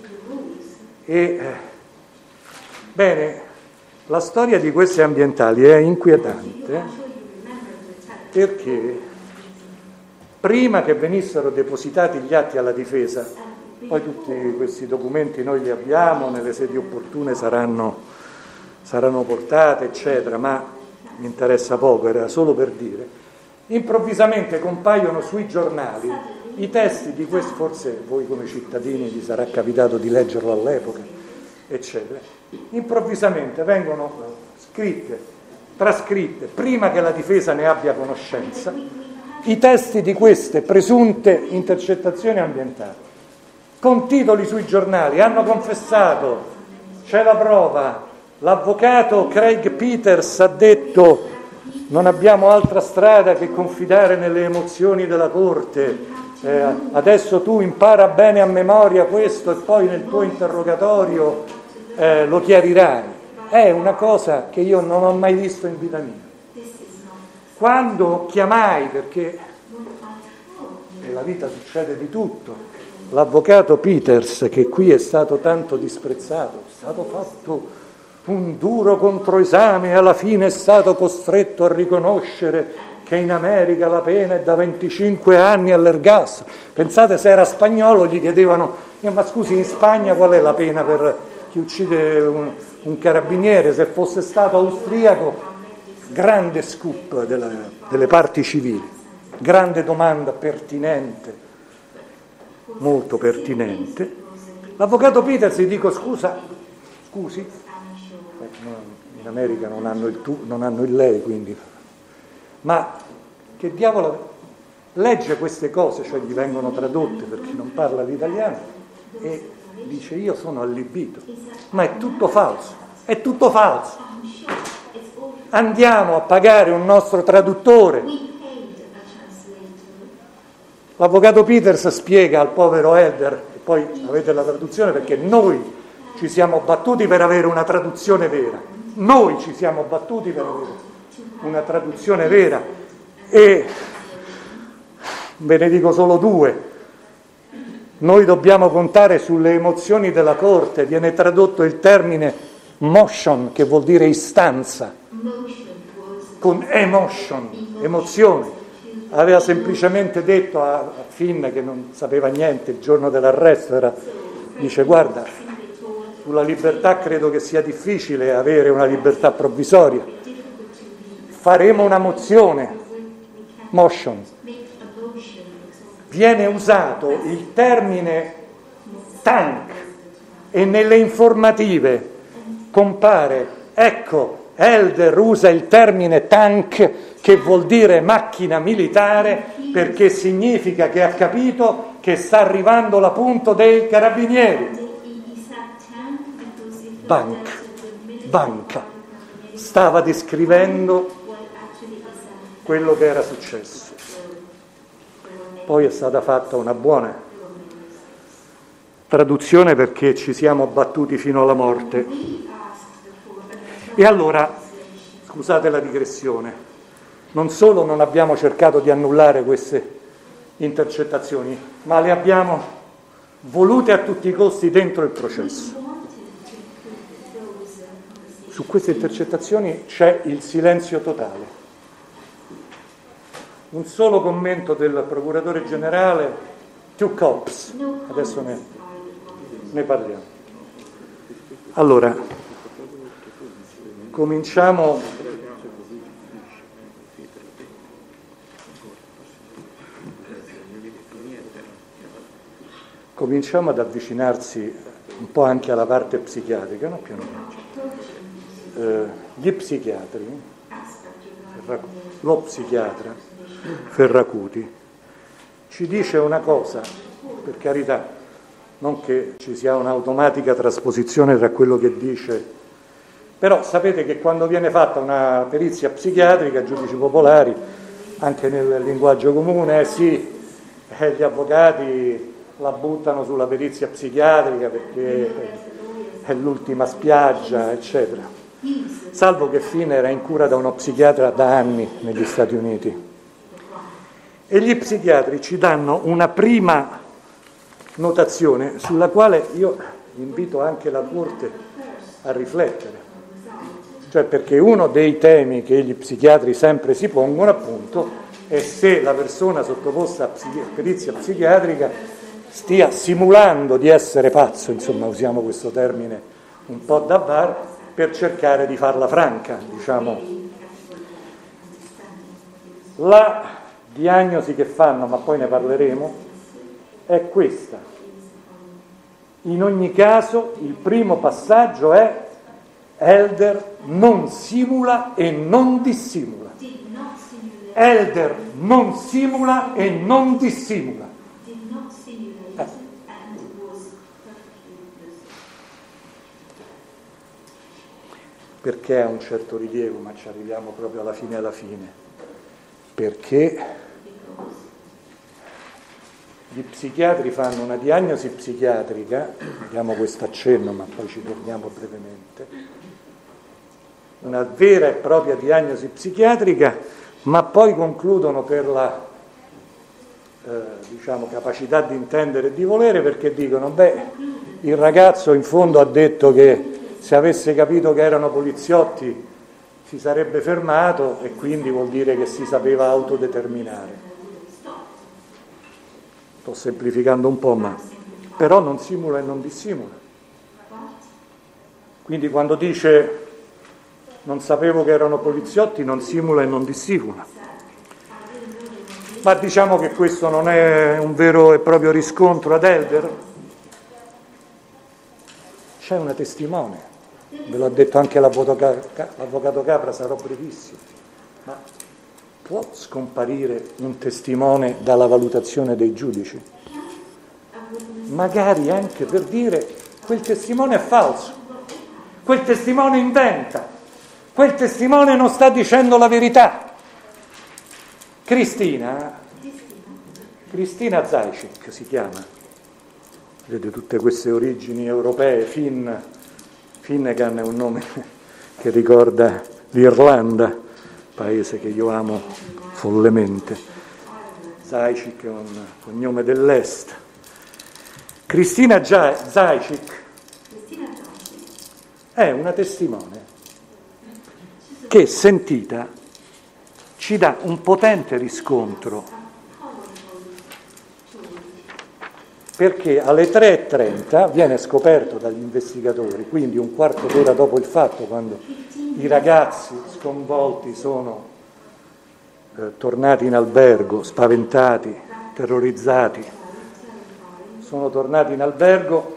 Bene, la storia di queste ambientali è inquietante perché prima che venissero depositati gli atti alla difesa, poi tutti questi documenti noi li abbiamo, nelle sedi opportune saranno portate, eccetera, ma mi interessa poco, era solo per dire, improvvisamente compaiono sui giornali i testi di questi, forse voi come cittadini vi sarà capitato di leggerlo all'epoca, eccetera, improvvisamente vengono trascritte, prima che la difesa ne abbia conoscenza, i testi di queste presunte intercettazioni ambientali, con titoli sui giornali, hanno confessato, c'è la prova, l'avvocato Craig Peters ha detto non abbiamo altra strada che confidare nelle emozioni della Corte, adesso tu impara bene a memoria questo e poi nel tuo interrogatorio lo chiarirai. È una cosa che io non ho mai visto in vita mia. Quando chiamai, perché nella vita succede di tutto, l'avvocato Peters, che qui è stato tanto disprezzato, è stato fatto un duro controesame e alla fine è stato costretto a riconoscere che in America la pena è da 25 anni all'ergastolo. Pensate, se era spagnolo gli chiedevano, ma scusi, in Spagna qual è la pena per chi uccide un carabiniere? Se fosse stato austriaco, grande scoop delle parti civili, grande domanda pertinente, molto pertinente. L'avvocato Peters gli dico, scusi, in America non hanno il tu, non hanno il lei, quindi, ma che diavolo, legge queste cose, cioè gli vengono tradotte perché non parla l'italiano, e dice, io sono allibito, ma è tutto falso, è tutto falso. Andiamo a pagare un nostro traduttore. L'avvocato Peters spiega al povero Elder, poi avete la traduzione, perché noi ci siamo battuti per avere una traduzione vera, noi ci siamo battuti per avere una traduzione vera, e ve ne dico solo due. Noi dobbiamo contare sulle emozioni della Corte, viene tradotto il termine motion, che vuol dire istanza, con emotion, emozione. Aveva semplicemente detto a Finn, che non sapeva niente il giorno dell'arresto, dice, guarda, sulla libertà credo che sia difficile avere una libertà provvisoria, faremo una mozione, motion. Viene usato il termine tank e nelle informative compare, ecco, Elder usa il termine tank, che vuol dire macchina militare, perché significa che ha capito che sta arrivando la punta dei carabinieri. Banca. Stava descrivendo quello che era successo. Poi è stata fatta una buona traduzione perché ci siamo battuti fino alla morte. E allora, scusate la digressione, non solo non abbiamo cercato di annullare queste intercettazioni, ma le abbiamo volute a tutti i costi dentro il processo. Su queste intercettazioni c'è il silenzio totale. Un solo commento del procuratore generale, two cops, adesso ne parliamo. Allora, cominciamo ad avvicinarsi un po' anche alla parte psichiatrica, no? Piano piano. Gli psichiatri, lo psichiatra Ferracuti ci dice una cosa, per carità, non che ci sia un'automatica trasposizione tra quello che dice, però sapete che quando viene fatta una perizia psichiatrica, giudici popolari, anche nel linguaggio comune, gli avvocati la buttano sulla perizia psichiatrica perché è l'ultima spiaggia, eccetera. Salvo che Finn era in cura da uno psichiatra da anni negli Stati Uniti. E gli psichiatri ci danno una prima notazione sulla quale io invito anche la Corte a riflettere. Cioè, perché uno dei temi che gli psichiatri sempre si pongono, appunto, è se la persona sottoposta a perizia psichiatrica stia simulando di essere pazzo, insomma, usiamo questo termine un po' da bar, per cercare di farla franca, diciamo. La diagnosi che fanno, ma poi ne parleremo, è questa. In ogni caso, il primo passaggio è Elder non simula e non dissimula. Elder non simula e non dissimula. Perché ha un certo rilievo, ma ci arriviamo proprio alla fine. Perché gli psichiatri fanno una diagnosi psichiatrica, diamo questo accenno, ma poi ci torniamo brevemente, una vera e propria diagnosi psichiatrica, ma poi concludono per la capacità di intendere e di volere, perché dicono, il ragazzo in fondo ha detto che se avesse capito che erano poliziotti si sarebbe fermato e quindi vuol dire che si sapeva autodeterminare. Sto semplificando un po', ma però non simula e non dissimula. Quindi quando dice non sapevo che erano poliziotti, non simula e non dissimula. Ma diciamo che questo non è un vero e proprio riscontro ad Elder. C'è una testimone, ve l'ha detto anche l'avvocato Capra, sarò brevissimo, ma può scomparire un testimone dalla valutazione dei giudici? Magari anche per dire quel testimone è falso, quel testimone inventa, quel testimone non sta dicendo la verità. Cristina Zajcik si chiama, vedete tutte queste origini europee, Finnegan è un nome che ricorda l'Irlanda, paese che io amo follemente, Zajcik è un cognome dell'est. Cristina Zajcik è una testimone che, sentita, ci dà un potente riscontro, perché alle 3:30 viene scoperto dagli investigatori, quindi un quarto d'ora dopo il fatto, quando i ragazzi sconvolti sono tornati in albergo, spaventati, terrorizzati, sono tornati in albergo,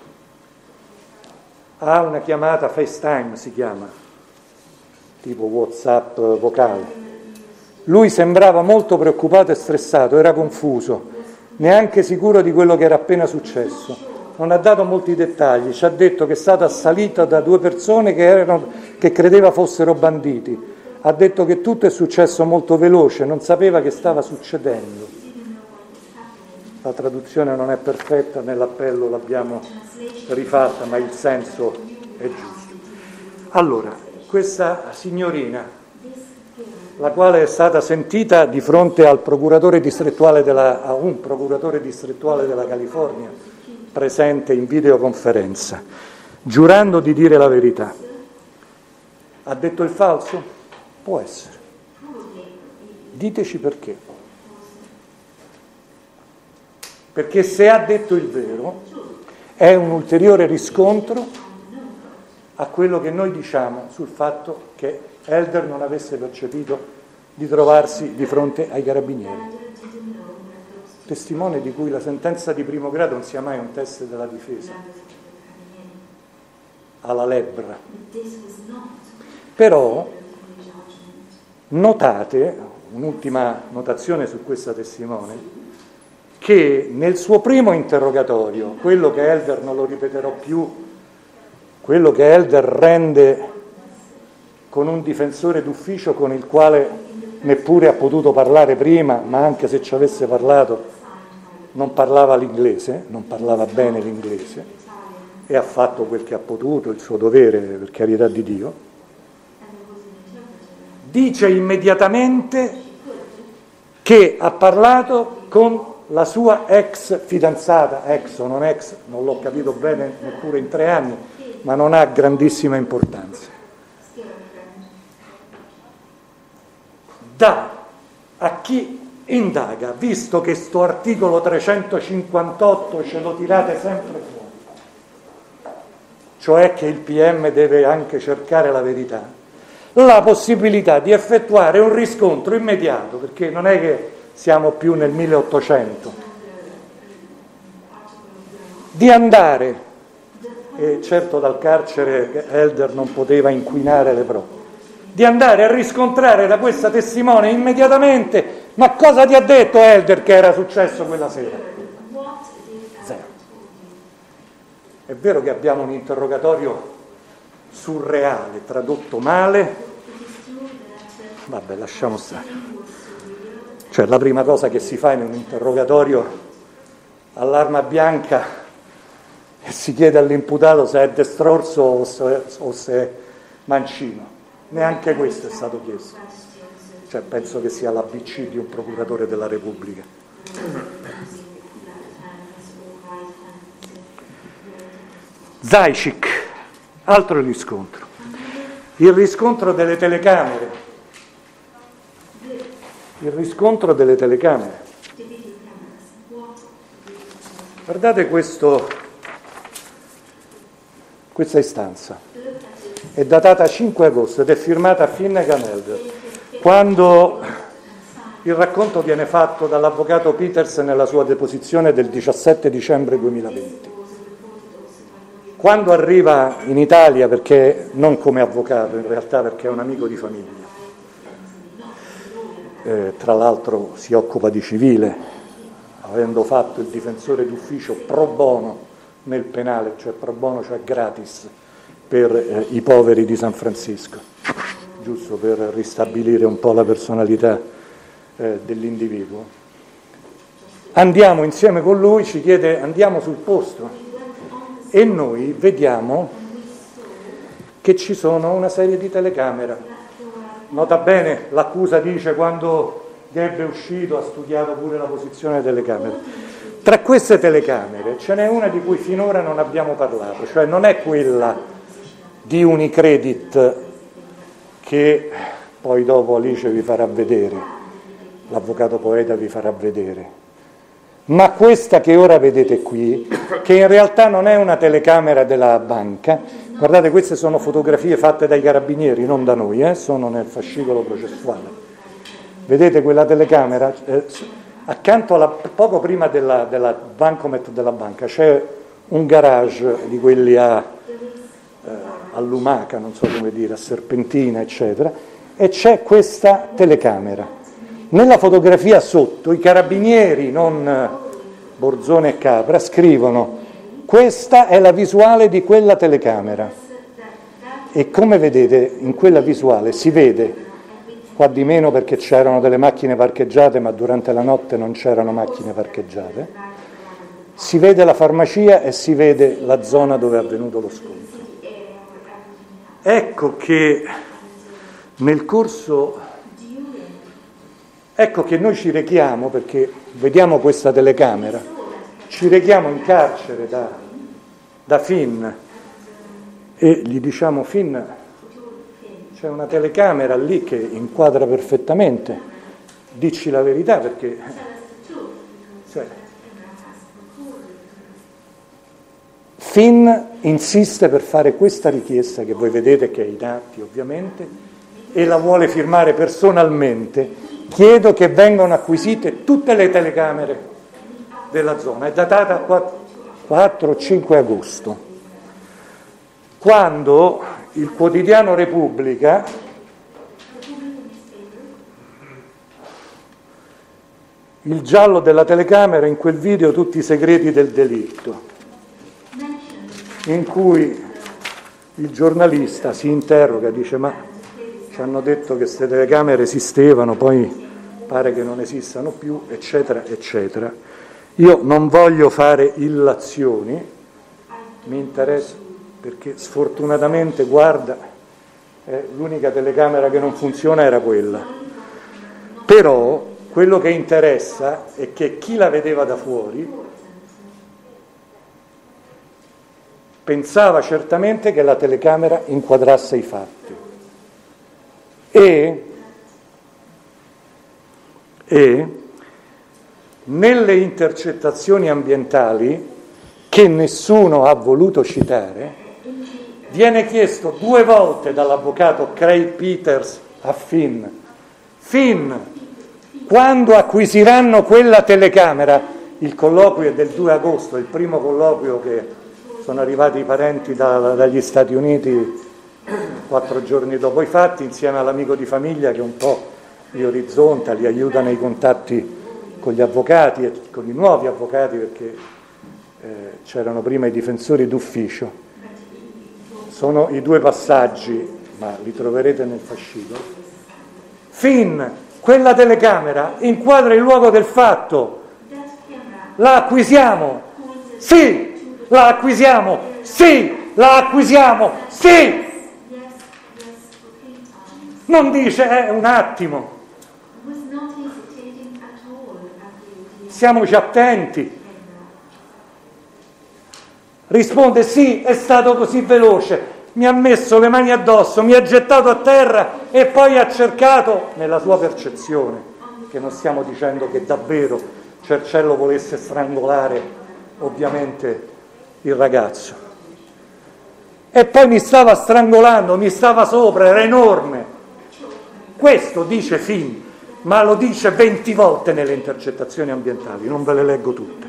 ha una chiamata FaceTime, si chiama, tipo WhatsApp vocale. Lui sembrava molto preoccupato e stressato, era confuso, neanche sicuro di quello che era appena successo. Non ha dato molti dettagli, ci ha detto che è stato assalito da 2 persone che credeva fossero banditi. Ha detto che tutto è successo molto veloce, non sapeva che stava succedendo. La traduzione non è perfetta, nell'appello l'abbiamo rifatta, ma il senso è giusto. Allora, questa signorina, la quale è stata sentita di fronte a un procuratore distrettuale della California, presente in videoconferenza, giurando di dire la verità. Ha detto il falso? Può essere. Diteci perché. Perché se ha detto il vero è un ulteriore riscontro a quello che noi diciamo sul fatto che Elder non avesse percepito di trovarsi di fronte ai carabinieri. Testimone di cui la sentenza di primo grado non sia mai un test della difesa, alla lebbra. Però notate, un'ultima notazione su questa testimone, che nel suo primo interrogatorio, quello che Elder, non lo ripeterò più, quello che Elder rende con un difensore d'ufficio con il quale neppure ha potuto parlare prima, ma anche se ci avesse parlato non parlava l'inglese, non parlava bene l'inglese, e ha fatto quel che ha potuto, il suo dovere, per carità di Dio, dice immediatamente che ha parlato con la sua ex fidanzata, ex o non ex, non l'ho capito bene neppure in 3 anni, ma non ha grandissima importanza. Dà a chi indaga, visto che sto articolo 358 ce lo tirate sempre fuori, cioè che il PM deve anche cercare la verità, la possibilità di effettuare un riscontro immediato, perché non è che siamo più nel 1800, di andare, e certo dal carcere Elder non poteva inquinare le prove, di andare a riscontrare da questa testimone immediatamente: ma cosa ti ha detto Elder che era successo quella sera? Zero. È vero che abbiamo un interrogatorio surreale, tradotto male, vabbè, lasciamo stare. Cioè, la prima cosa che si fa in un interrogatorio all'arma bianca e si chiede all'imputato se è destrorso o se è mancino. Neanche questo è stato chiesto. Cioè, penso che sia l'ABC di un procuratore della Repubblica. Zajcik, altro riscontro. Il riscontro delle telecamere. Il riscontro delle telecamere. Guardate questa istanza. È datata 5 agosto ed è firmata Finn Ganelder. Quando il racconto viene fatto dall'avvocato Peters nella sua deposizione del 17 dicembre 2020. Quando arriva in Italia, perché non come avvocato, in realtà perché è un amico di famiglia, tra l'altro si occupa di civile, avendo fatto il difensore d'ufficio pro bono nel penale, cioè pro bono, cioè gratis, per i poveri di San Francisco, giusto per ristabilire un po' la personalità dell'individuo. Andiamo insieme con lui, ci chiede, andiamo sul posto, e noi vediamo che ci sono una serie di telecamere. Nota bene, l'accusa dice quando Gabe è uscito ha studiato pure la posizione delle camere. Tra queste telecamere ce n'è una di cui finora non abbiamo parlato, cioè non è quella di Unicredit che poi dopo Alice vi farà vedere, l'avvocato Poeta vi farà vedere, ma questa che ora vedete qui, che in realtà non è una telecamera della banca. Guardate, queste sono fotografie fatte dai carabinieri, non da noi, sono nel fascicolo processuale. Vedete quella telecamera? Accanto poco prima della bancomat della banca c'è un garage di quelli a lumaca, non so come dire, a serpentina, eccetera, e c'è questa telecamera. Nella fotografia sotto i carabinieri, non Borzone e Capra, scrivono: questa è la visuale di quella telecamera. E come vedete in quella visuale si vede, qua di meno perché c'erano delle macchine parcheggiate, ma durante la notte non c'erano macchine parcheggiate, si vede la farmacia e si vede la zona dove è avvenuto lo scontro. Ecco che nel corso... Ecco che noi ci rechiamo, perché vediamo questa telecamera, ci rechiamo in carcere da Finn e gli diciamo: Finn, c'è una telecamera lì che inquadra perfettamente, dici la verità, perché... Cioè, Finn insiste per fare questa richiesta, che voi vedete che è in atti ovviamente, e la vuole firmare personalmente. Chiedo che vengano acquisite tutte le telecamere della zona. È datata 4-5 agosto, quando il quotidiano Repubblica il giallo della telecamera in quel video Tutti i segreti del delitto, in cui il giornalista si interroga, dice: ma ci hanno detto che queste telecamere esistevano, poi pare che non esistano più, eccetera, eccetera. Io non voglio fare illazioni, mi interessa, perché sfortunatamente, guarda, l'unica telecamera che non funziona era quella. Però quello che interessa è che chi la vedeva da fuori pensava certamente che la telecamera inquadrasse i fatti. E nelle intercettazioni ambientali, che nessuno ha voluto citare, viene chiesto 2 volte dall'avvocato Craig Peters a Finn: Finn, quando acquisiranno quella telecamera? Il colloquio è del 2 agosto, il primo colloquio che sono arrivati i parenti dagli Stati Uniti 4 giorni dopo i fatti, insieme all'amico di famiglia che un po' li orizzonta, li aiuta nei contatti con gli avvocati e con i nuovi avvocati, perché c'erano prima i difensori d'ufficio. Sono i 2 passaggi, ma li troverete nel fascicolo. Finn, quella telecamera inquadra il luogo del fatto. La acquisiamo? Sì! La acquisiamo? Sì! La acquisiamo? Sì! Non dice un attimo. Siamoci attenti. Risponde: sì, è stato così veloce. mi ha messo le mani addosso, mi ha gettato a terra e poi ha cercato, nella sua percezione, che non stiamo dicendo che davvero Cerciello volesse strangolare ovviamente il ragazzo, e poi mi stava strangolando, mi stava sopra, era enorme. Questo dice Finn, ma lo dice 20 volte nelle intercettazioni ambientali, non ve le leggo tutte.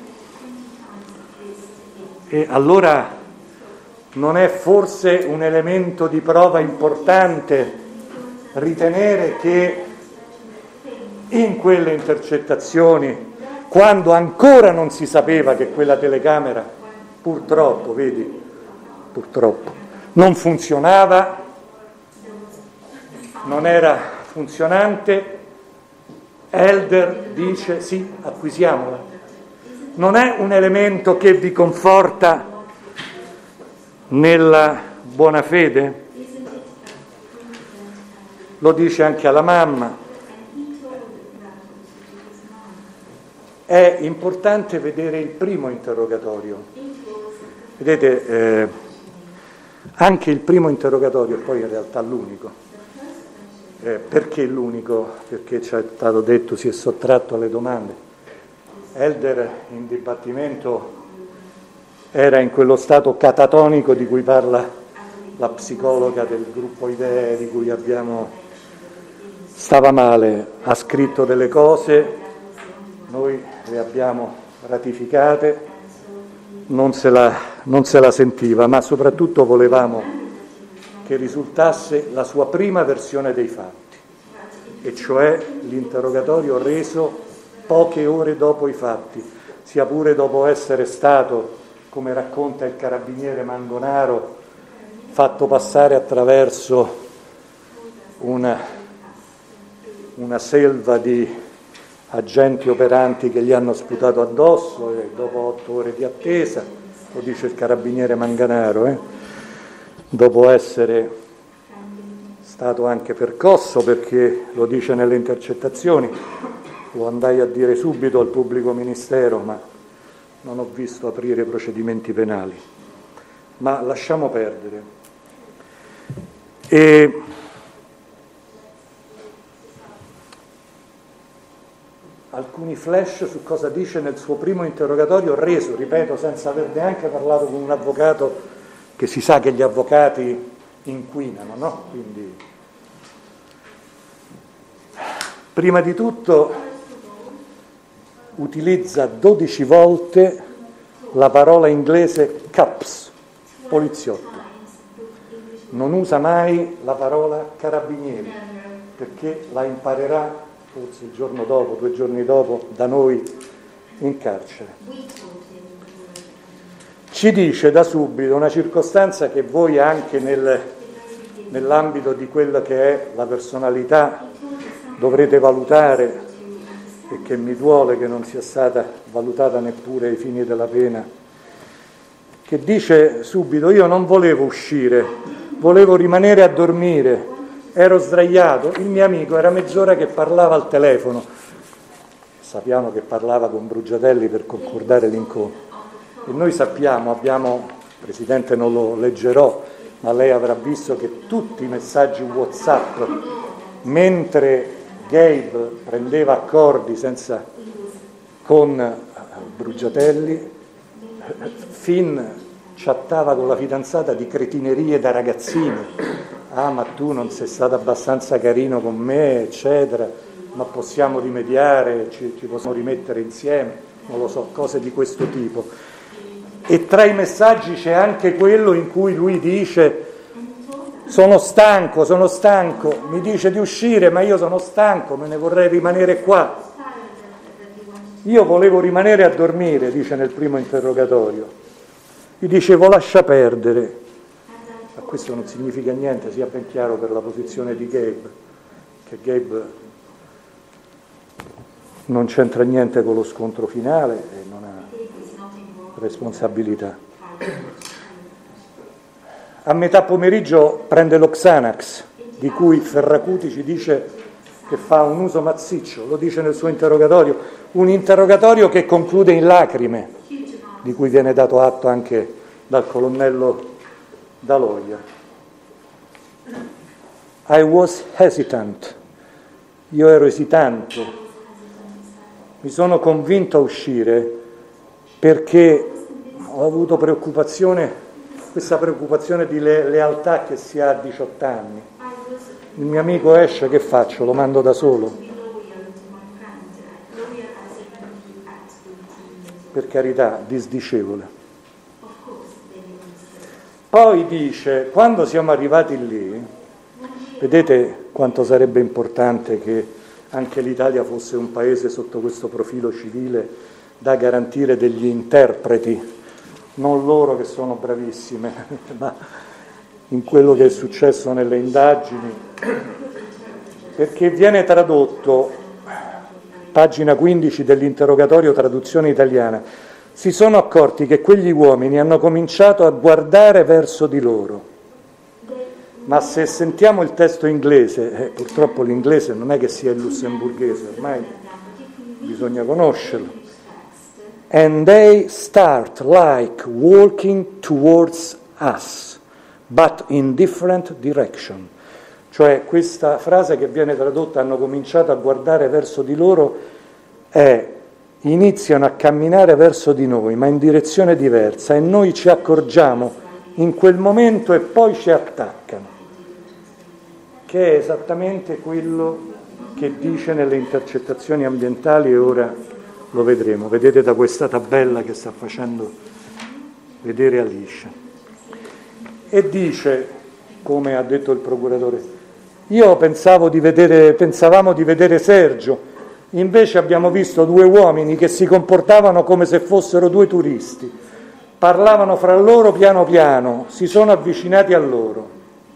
E allora non è forse un elemento di prova importante ritenere che in quelle intercettazioni, quando ancora non si sapeva che quella telecamera, purtroppo, vedi, purtroppo, non funzionava, non era funzionante, Elder dice sì, acquisiamola. Non è un elemento che vi conforta nella buona fede? Lo dice anche alla mamma. È importante vedere il primo interrogatorio. Vedete, anche il primo interrogatorio è poi in realtà l'unico. Perché l'unico? Perché ci è stato detto si è sottratto alle domande. Elder in dibattimento era in quello stato catatonico di cui parla la psicologa del gruppo Idee di cui stava male, ha scritto delle cose, noi le abbiamo ratificate, non se la sentiva, ma soprattutto volevamo che risultasse la sua prima versione dei fatti, e cioè l'interrogatorio reso poche ore dopo i fatti, sia pure dopo essere stato, come racconta il carabiniere Mangonaro, fatto passare attraverso una selva di agenti operanti che gli hanno sputato addosso, e dopo 8 ore di attesa, lo dice il carabiniere Manganaro, dopo essere stato anche percosso, perché lo dice nelle intercettazioni, lo andai a dire subito al pubblico ministero, ma non ho visto aprire procedimenti penali. Ma lasciamo perdere. E alcuni flash su cosa dice nel suo primo interrogatorio reso, ripeto, senza aver neanche parlato con un avvocato, che si sa che gli avvocati inquinano, no? Quindi, prima di tutto, utilizza 12 volte la parola inglese cops, poliziotto. Non usa mai la parola carabinieri, perché la imparerà forse il giorno dopo, 2 giorni dopo, da noi in carcere. Ci dice da subito una circostanza che voi anche nell'ambito di quella che è la personalità dovrete valutare, e che mi duole che non sia stata valutata neppure ai fini della pena, che dice subito: io non volevo uscire, volevo rimanere a dormire, ero sdraiato, il mio amico era mezz'ora che parlava al telefono, sappiamo che parlava con Brugiatelli per concordare l'incontro, e noi sappiamo, Presidente non lo leggerò, ma lei avrà visto che tutti i messaggi WhatsApp, mentre Gabe prendeva accordi con Brugiatelli, Finn chattava con la fidanzata di cretinerie da ragazzini. Ah, ma tu non sei stato abbastanza carino con me, eccetera, ma possiamo rimediare, ci possiamo rimettere insieme, non lo so, cose di questo tipo. E tra i messaggi c'è anche quello in cui lui dice: sono stanco, mi dice di uscire, ma io sono stanco, me ne vorrei rimanere qua. Io volevo rimanere a dormire, dice nel primo interrogatorio. Gli dicevo: lascia perdere. Ma questo non significa niente, sia ben chiaro, per la posizione di Gabe, che Gabe non c'entra niente con lo scontro finale e non ha responsabilità. A metà pomeriggio prende lo Xanax, di cui Ferracuti ci dice che fa un uso massiccio, lo dice nel suo interrogatorio, un interrogatorio che conclude in lacrime, di cui viene dato atto anche dal colonnello da lawyer. I was hesitant. Io ero esitante. Mi sono convinto a uscire perché ho avuto questa preoccupazione di lealtà che si ha a 18 anni. Il mio amico esce, che faccio? Lo mando da solo? Per carità, disdicevole. Poi dice, quando siamo arrivati lì, vedete quanto sarebbe importante che anche l'Italia fosse un paese sotto questo profilo civile da garantire degli interpreti, non loro che sono bravissime, ma in quello che è successo nelle indagini, perché viene tradotto, pagina 15 dell'interrogatorio traduzione italiana, si sono accorti che quegli uomini hanno cominciato a guardare verso di loro. Ma se sentiamo il testo inglese, purtroppo l'inglese non è che sia il lussemburghese, ormai bisogna conoscerlo. And they start like walking towards us, but in different direction. Cioè questa frase che viene tradotta, hanno cominciato a guardare verso di loro, iniziano a camminare verso di noi, ma in direzione diversa, e noi ci accorgiamo in quel momento e poi ci attaccano, che è esattamente quello che dice nelle intercettazioni ambientali, e ora lo vedremo. Vedete da questa tabella che sta facendo vedere Alice. E dice, come ha detto il procuratore, pensavamo di vedere Sergio, invece abbiamo visto due uomini che si comportavano come se fossero due turisti, parlavano fra loro piano piano, si sono avvicinati a loro.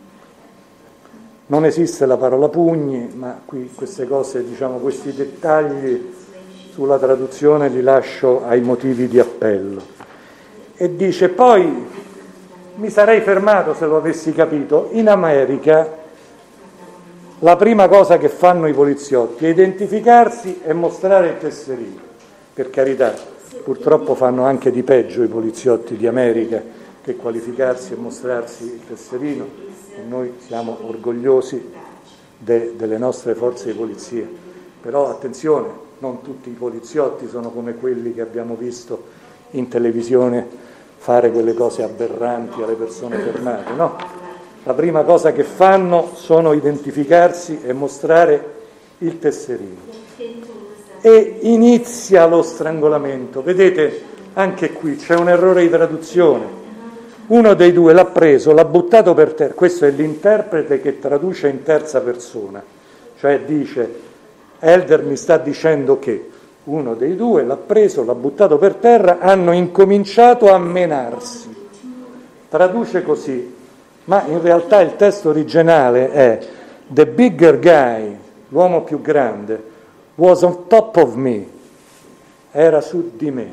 Non esiste la parola pugni, ma qui queste cose, questi dettagli sulla traduzione li lascio ai motivi di appello. E dice, poi mi sarei fermato se lo avessi capito, in America la prima cosa che fanno i poliziotti è identificarsi e mostrare il tesserino. Per carità, purtroppo fanno anche di peggio i poliziotti di America che qualificarsi e mostrarsi il tesserino, e noi siamo orgogliosi delle nostre forze di polizia. Però attenzione, non tutti i poliziotti sono come quelli che abbiamo visto in televisione fare quelle cose aberranti alle persone fermate, no? La prima cosa che fanno sono identificarsi e mostrare il tesserino. E inizia lo strangolamento. Vedete, anche qui c'è un errore di traduzione. Uno dei due l'ha preso, l'ha buttato per terra. Questo è l'interprete che traduce in terza persona. Cioè dice, Elder mi sta dicendo che uno dei due l'ha preso, l'ha buttato per terra, hanno incominciato a menarsi. Traduce così. Ma in realtà il testo originale è The bigger guy, l'uomo più grande, was on top of me, era su di me.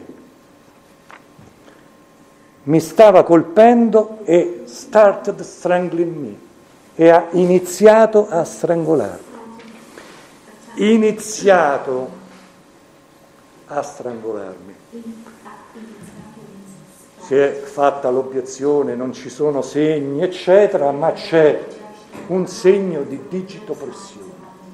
Mi stava colpendo e started strangling me, e ha iniziato a strangolarmi. Iniziato a strangolarmi. Si è fatta l'obiezione, non ci sono segni, eccetera, ma c'è un segno di digitopressione.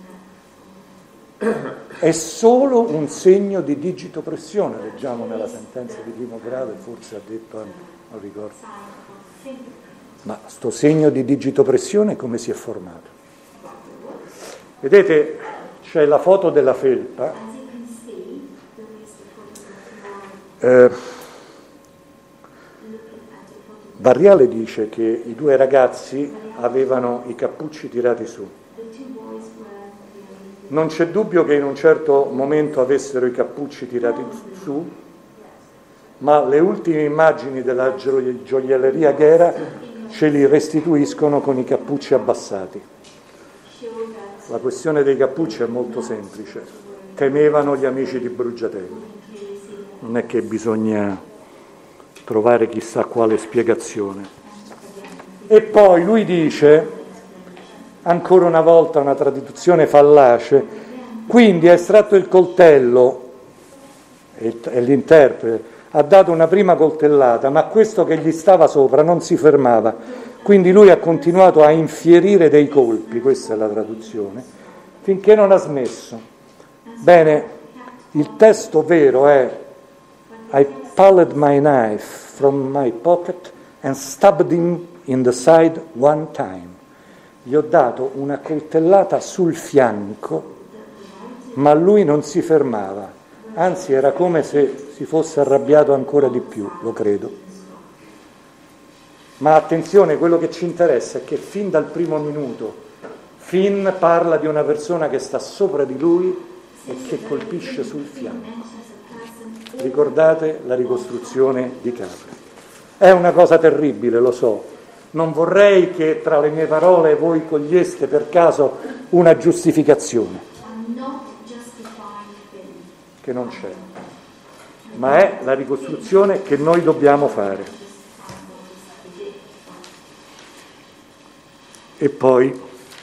È solo un segno di digitopressione, leggiamo nella sentenza di primo grado, e forse ha detto anche, non ricordo. Ma sto segno di digitopressione come si è formato? Vedete, c'è la foto della felpa. Barriale dice che i due ragazzi avevano i cappucci tirati su. Non c'è dubbio che in un certo momento avessero i cappucci tirati su, ma le ultime immagini della gioielleria Ghera ce li restituiscono con i cappucci abbassati. La questione dei cappucci è molto semplice. Temevano gli amici di Brugiatelli. Non è che bisogna trovare chissà quale spiegazione. E poi lui dice, ancora una volta una traduzione fallace, quindi ha estratto il coltello, e l'interprete ha dato una prima coltellata, ma questo che gli stava sopra non si fermava, quindi lui ha continuato a infierire dei colpi, questa è la traduzione, finché non ha smesso. Bene, il testo vero è I pulled my knife from my pocket and stabbed him in the side one time. Gli ho dato una coltellata sul fianco, ma lui non si fermava, anzi era come se si fosse arrabbiato ancora di più, lo credo. Ma attenzione, quello che ci interessa è che fin dal primo minuto Finn parla di una persona che sta sopra di lui e che colpisce sul fianco. Ricordate la ricostruzione di Capra. È una cosa terribile, lo so. Non vorrei che tra le mie parole voi coglieste per caso una giustificazione, che non c'è, ma è la ricostruzione che noi dobbiamo fare. E poi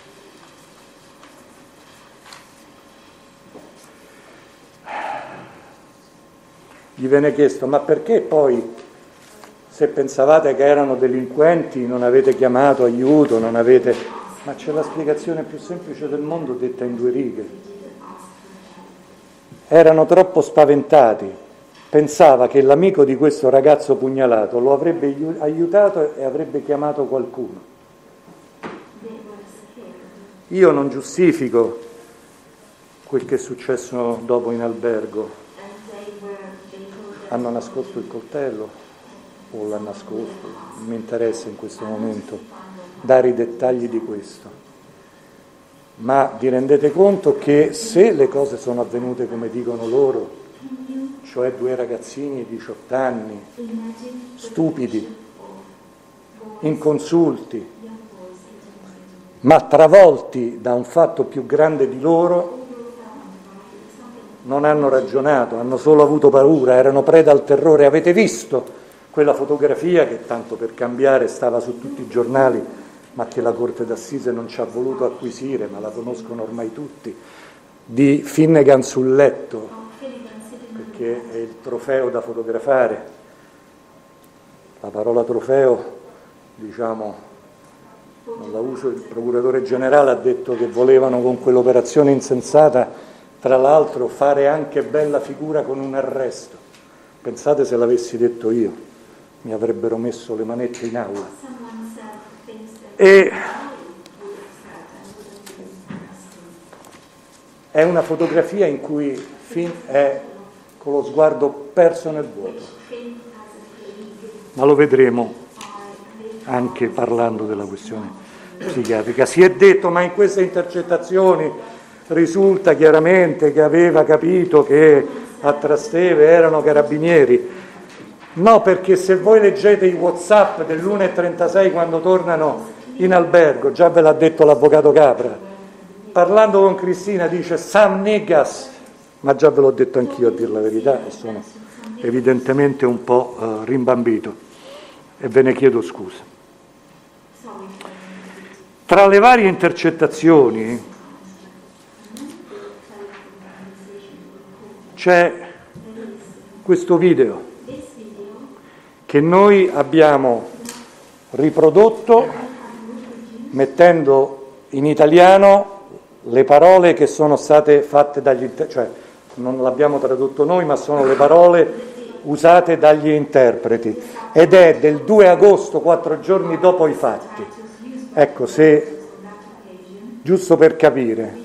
gli viene chiesto: ma perché poi, se pensavate che erano delinquenti, non avete chiamato aiuto, non avete... Ma c'è la spiegazione più semplice del mondo detta in 2 righe. Erano troppo spaventati. Pensava che l'amico di questo ragazzo pugnalato lo avrebbe aiutato e avrebbe chiamato qualcuno. Io non giustifico quel che è successo dopo in albergo. Hanno nascosto il coltello o l'ha nascosto, non mi interessa in questo momento dare i dettagli di questo, ma vi rendete conto che se le cose sono avvenute come dicono loro, cioè 2 ragazzini di 18 anni, stupidi, inconsulti, ma travolti da un fatto più grande di loro, non hanno ragionato, hanno solo avuto paura, erano preda al terrore. Avete visto quella fotografia che, tanto per cambiare, stava su tutti i giornali, ma che la Corte d'Assise non ci ha voluto acquisire, ma la conoscono ormai tutti, di Finnegan sul letto, perché è il trofeo da fotografare. La parola trofeo, diciamo, non la uso, il procuratore generale ha detto che volevano con quell'operazione insensata, tra l'altro, fare anche bella figura con un arresto. Pensate se l'avessi detto io, mi avrebbero messo le manette in aula. E è una fotografia in cui Finn è con lo sguardo perso nel vuoto, ma lo vedremo anche parlando della questione psichiatrica. Si è detto, ma in queste intercettazioni risulta chiaramente che aveva capito che a Trastevere erano carabinieri. No, perché se voi leggete i WhatsApp dell'1:36 quando tornano in albergo, già ve l'ha detto l'avvocato Capra, parlando con Cristina dice "some niggas", ma già ve l'ho detto anch'io a dir la verità e sono evidentemente un po' rimbambito e ve ne chiedo scusa. Tra le varie intercettazioni c'è questo video che noi abbiamo riprodotto mettendo in italiano le parole che sono state fatte dagli cioè non l'abbiamo tradotto noi, ma sono le parole usate dagli interpreti, ed è del 2 agosto, 4 giorni dopo i fatti. Ecco, se giusto per capire.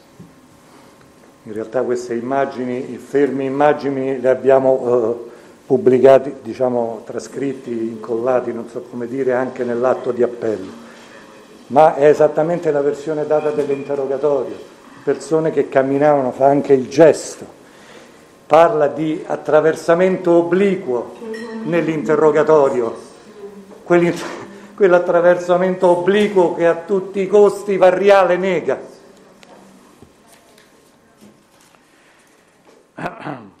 In realtà queste immagini, i fermi immagini, le abbiamo pubblicati, diciamo trascritti, incollati, non so come dire, anche nell'atto di appello, ma è esattamente la versione data dell'interrogatorio, persone che camminavano, fa anche il gesto, parla di attraversamento obliquo nell'interrogatorio, quell'attraversamento obliquo che a tutti i costi Varriale nega.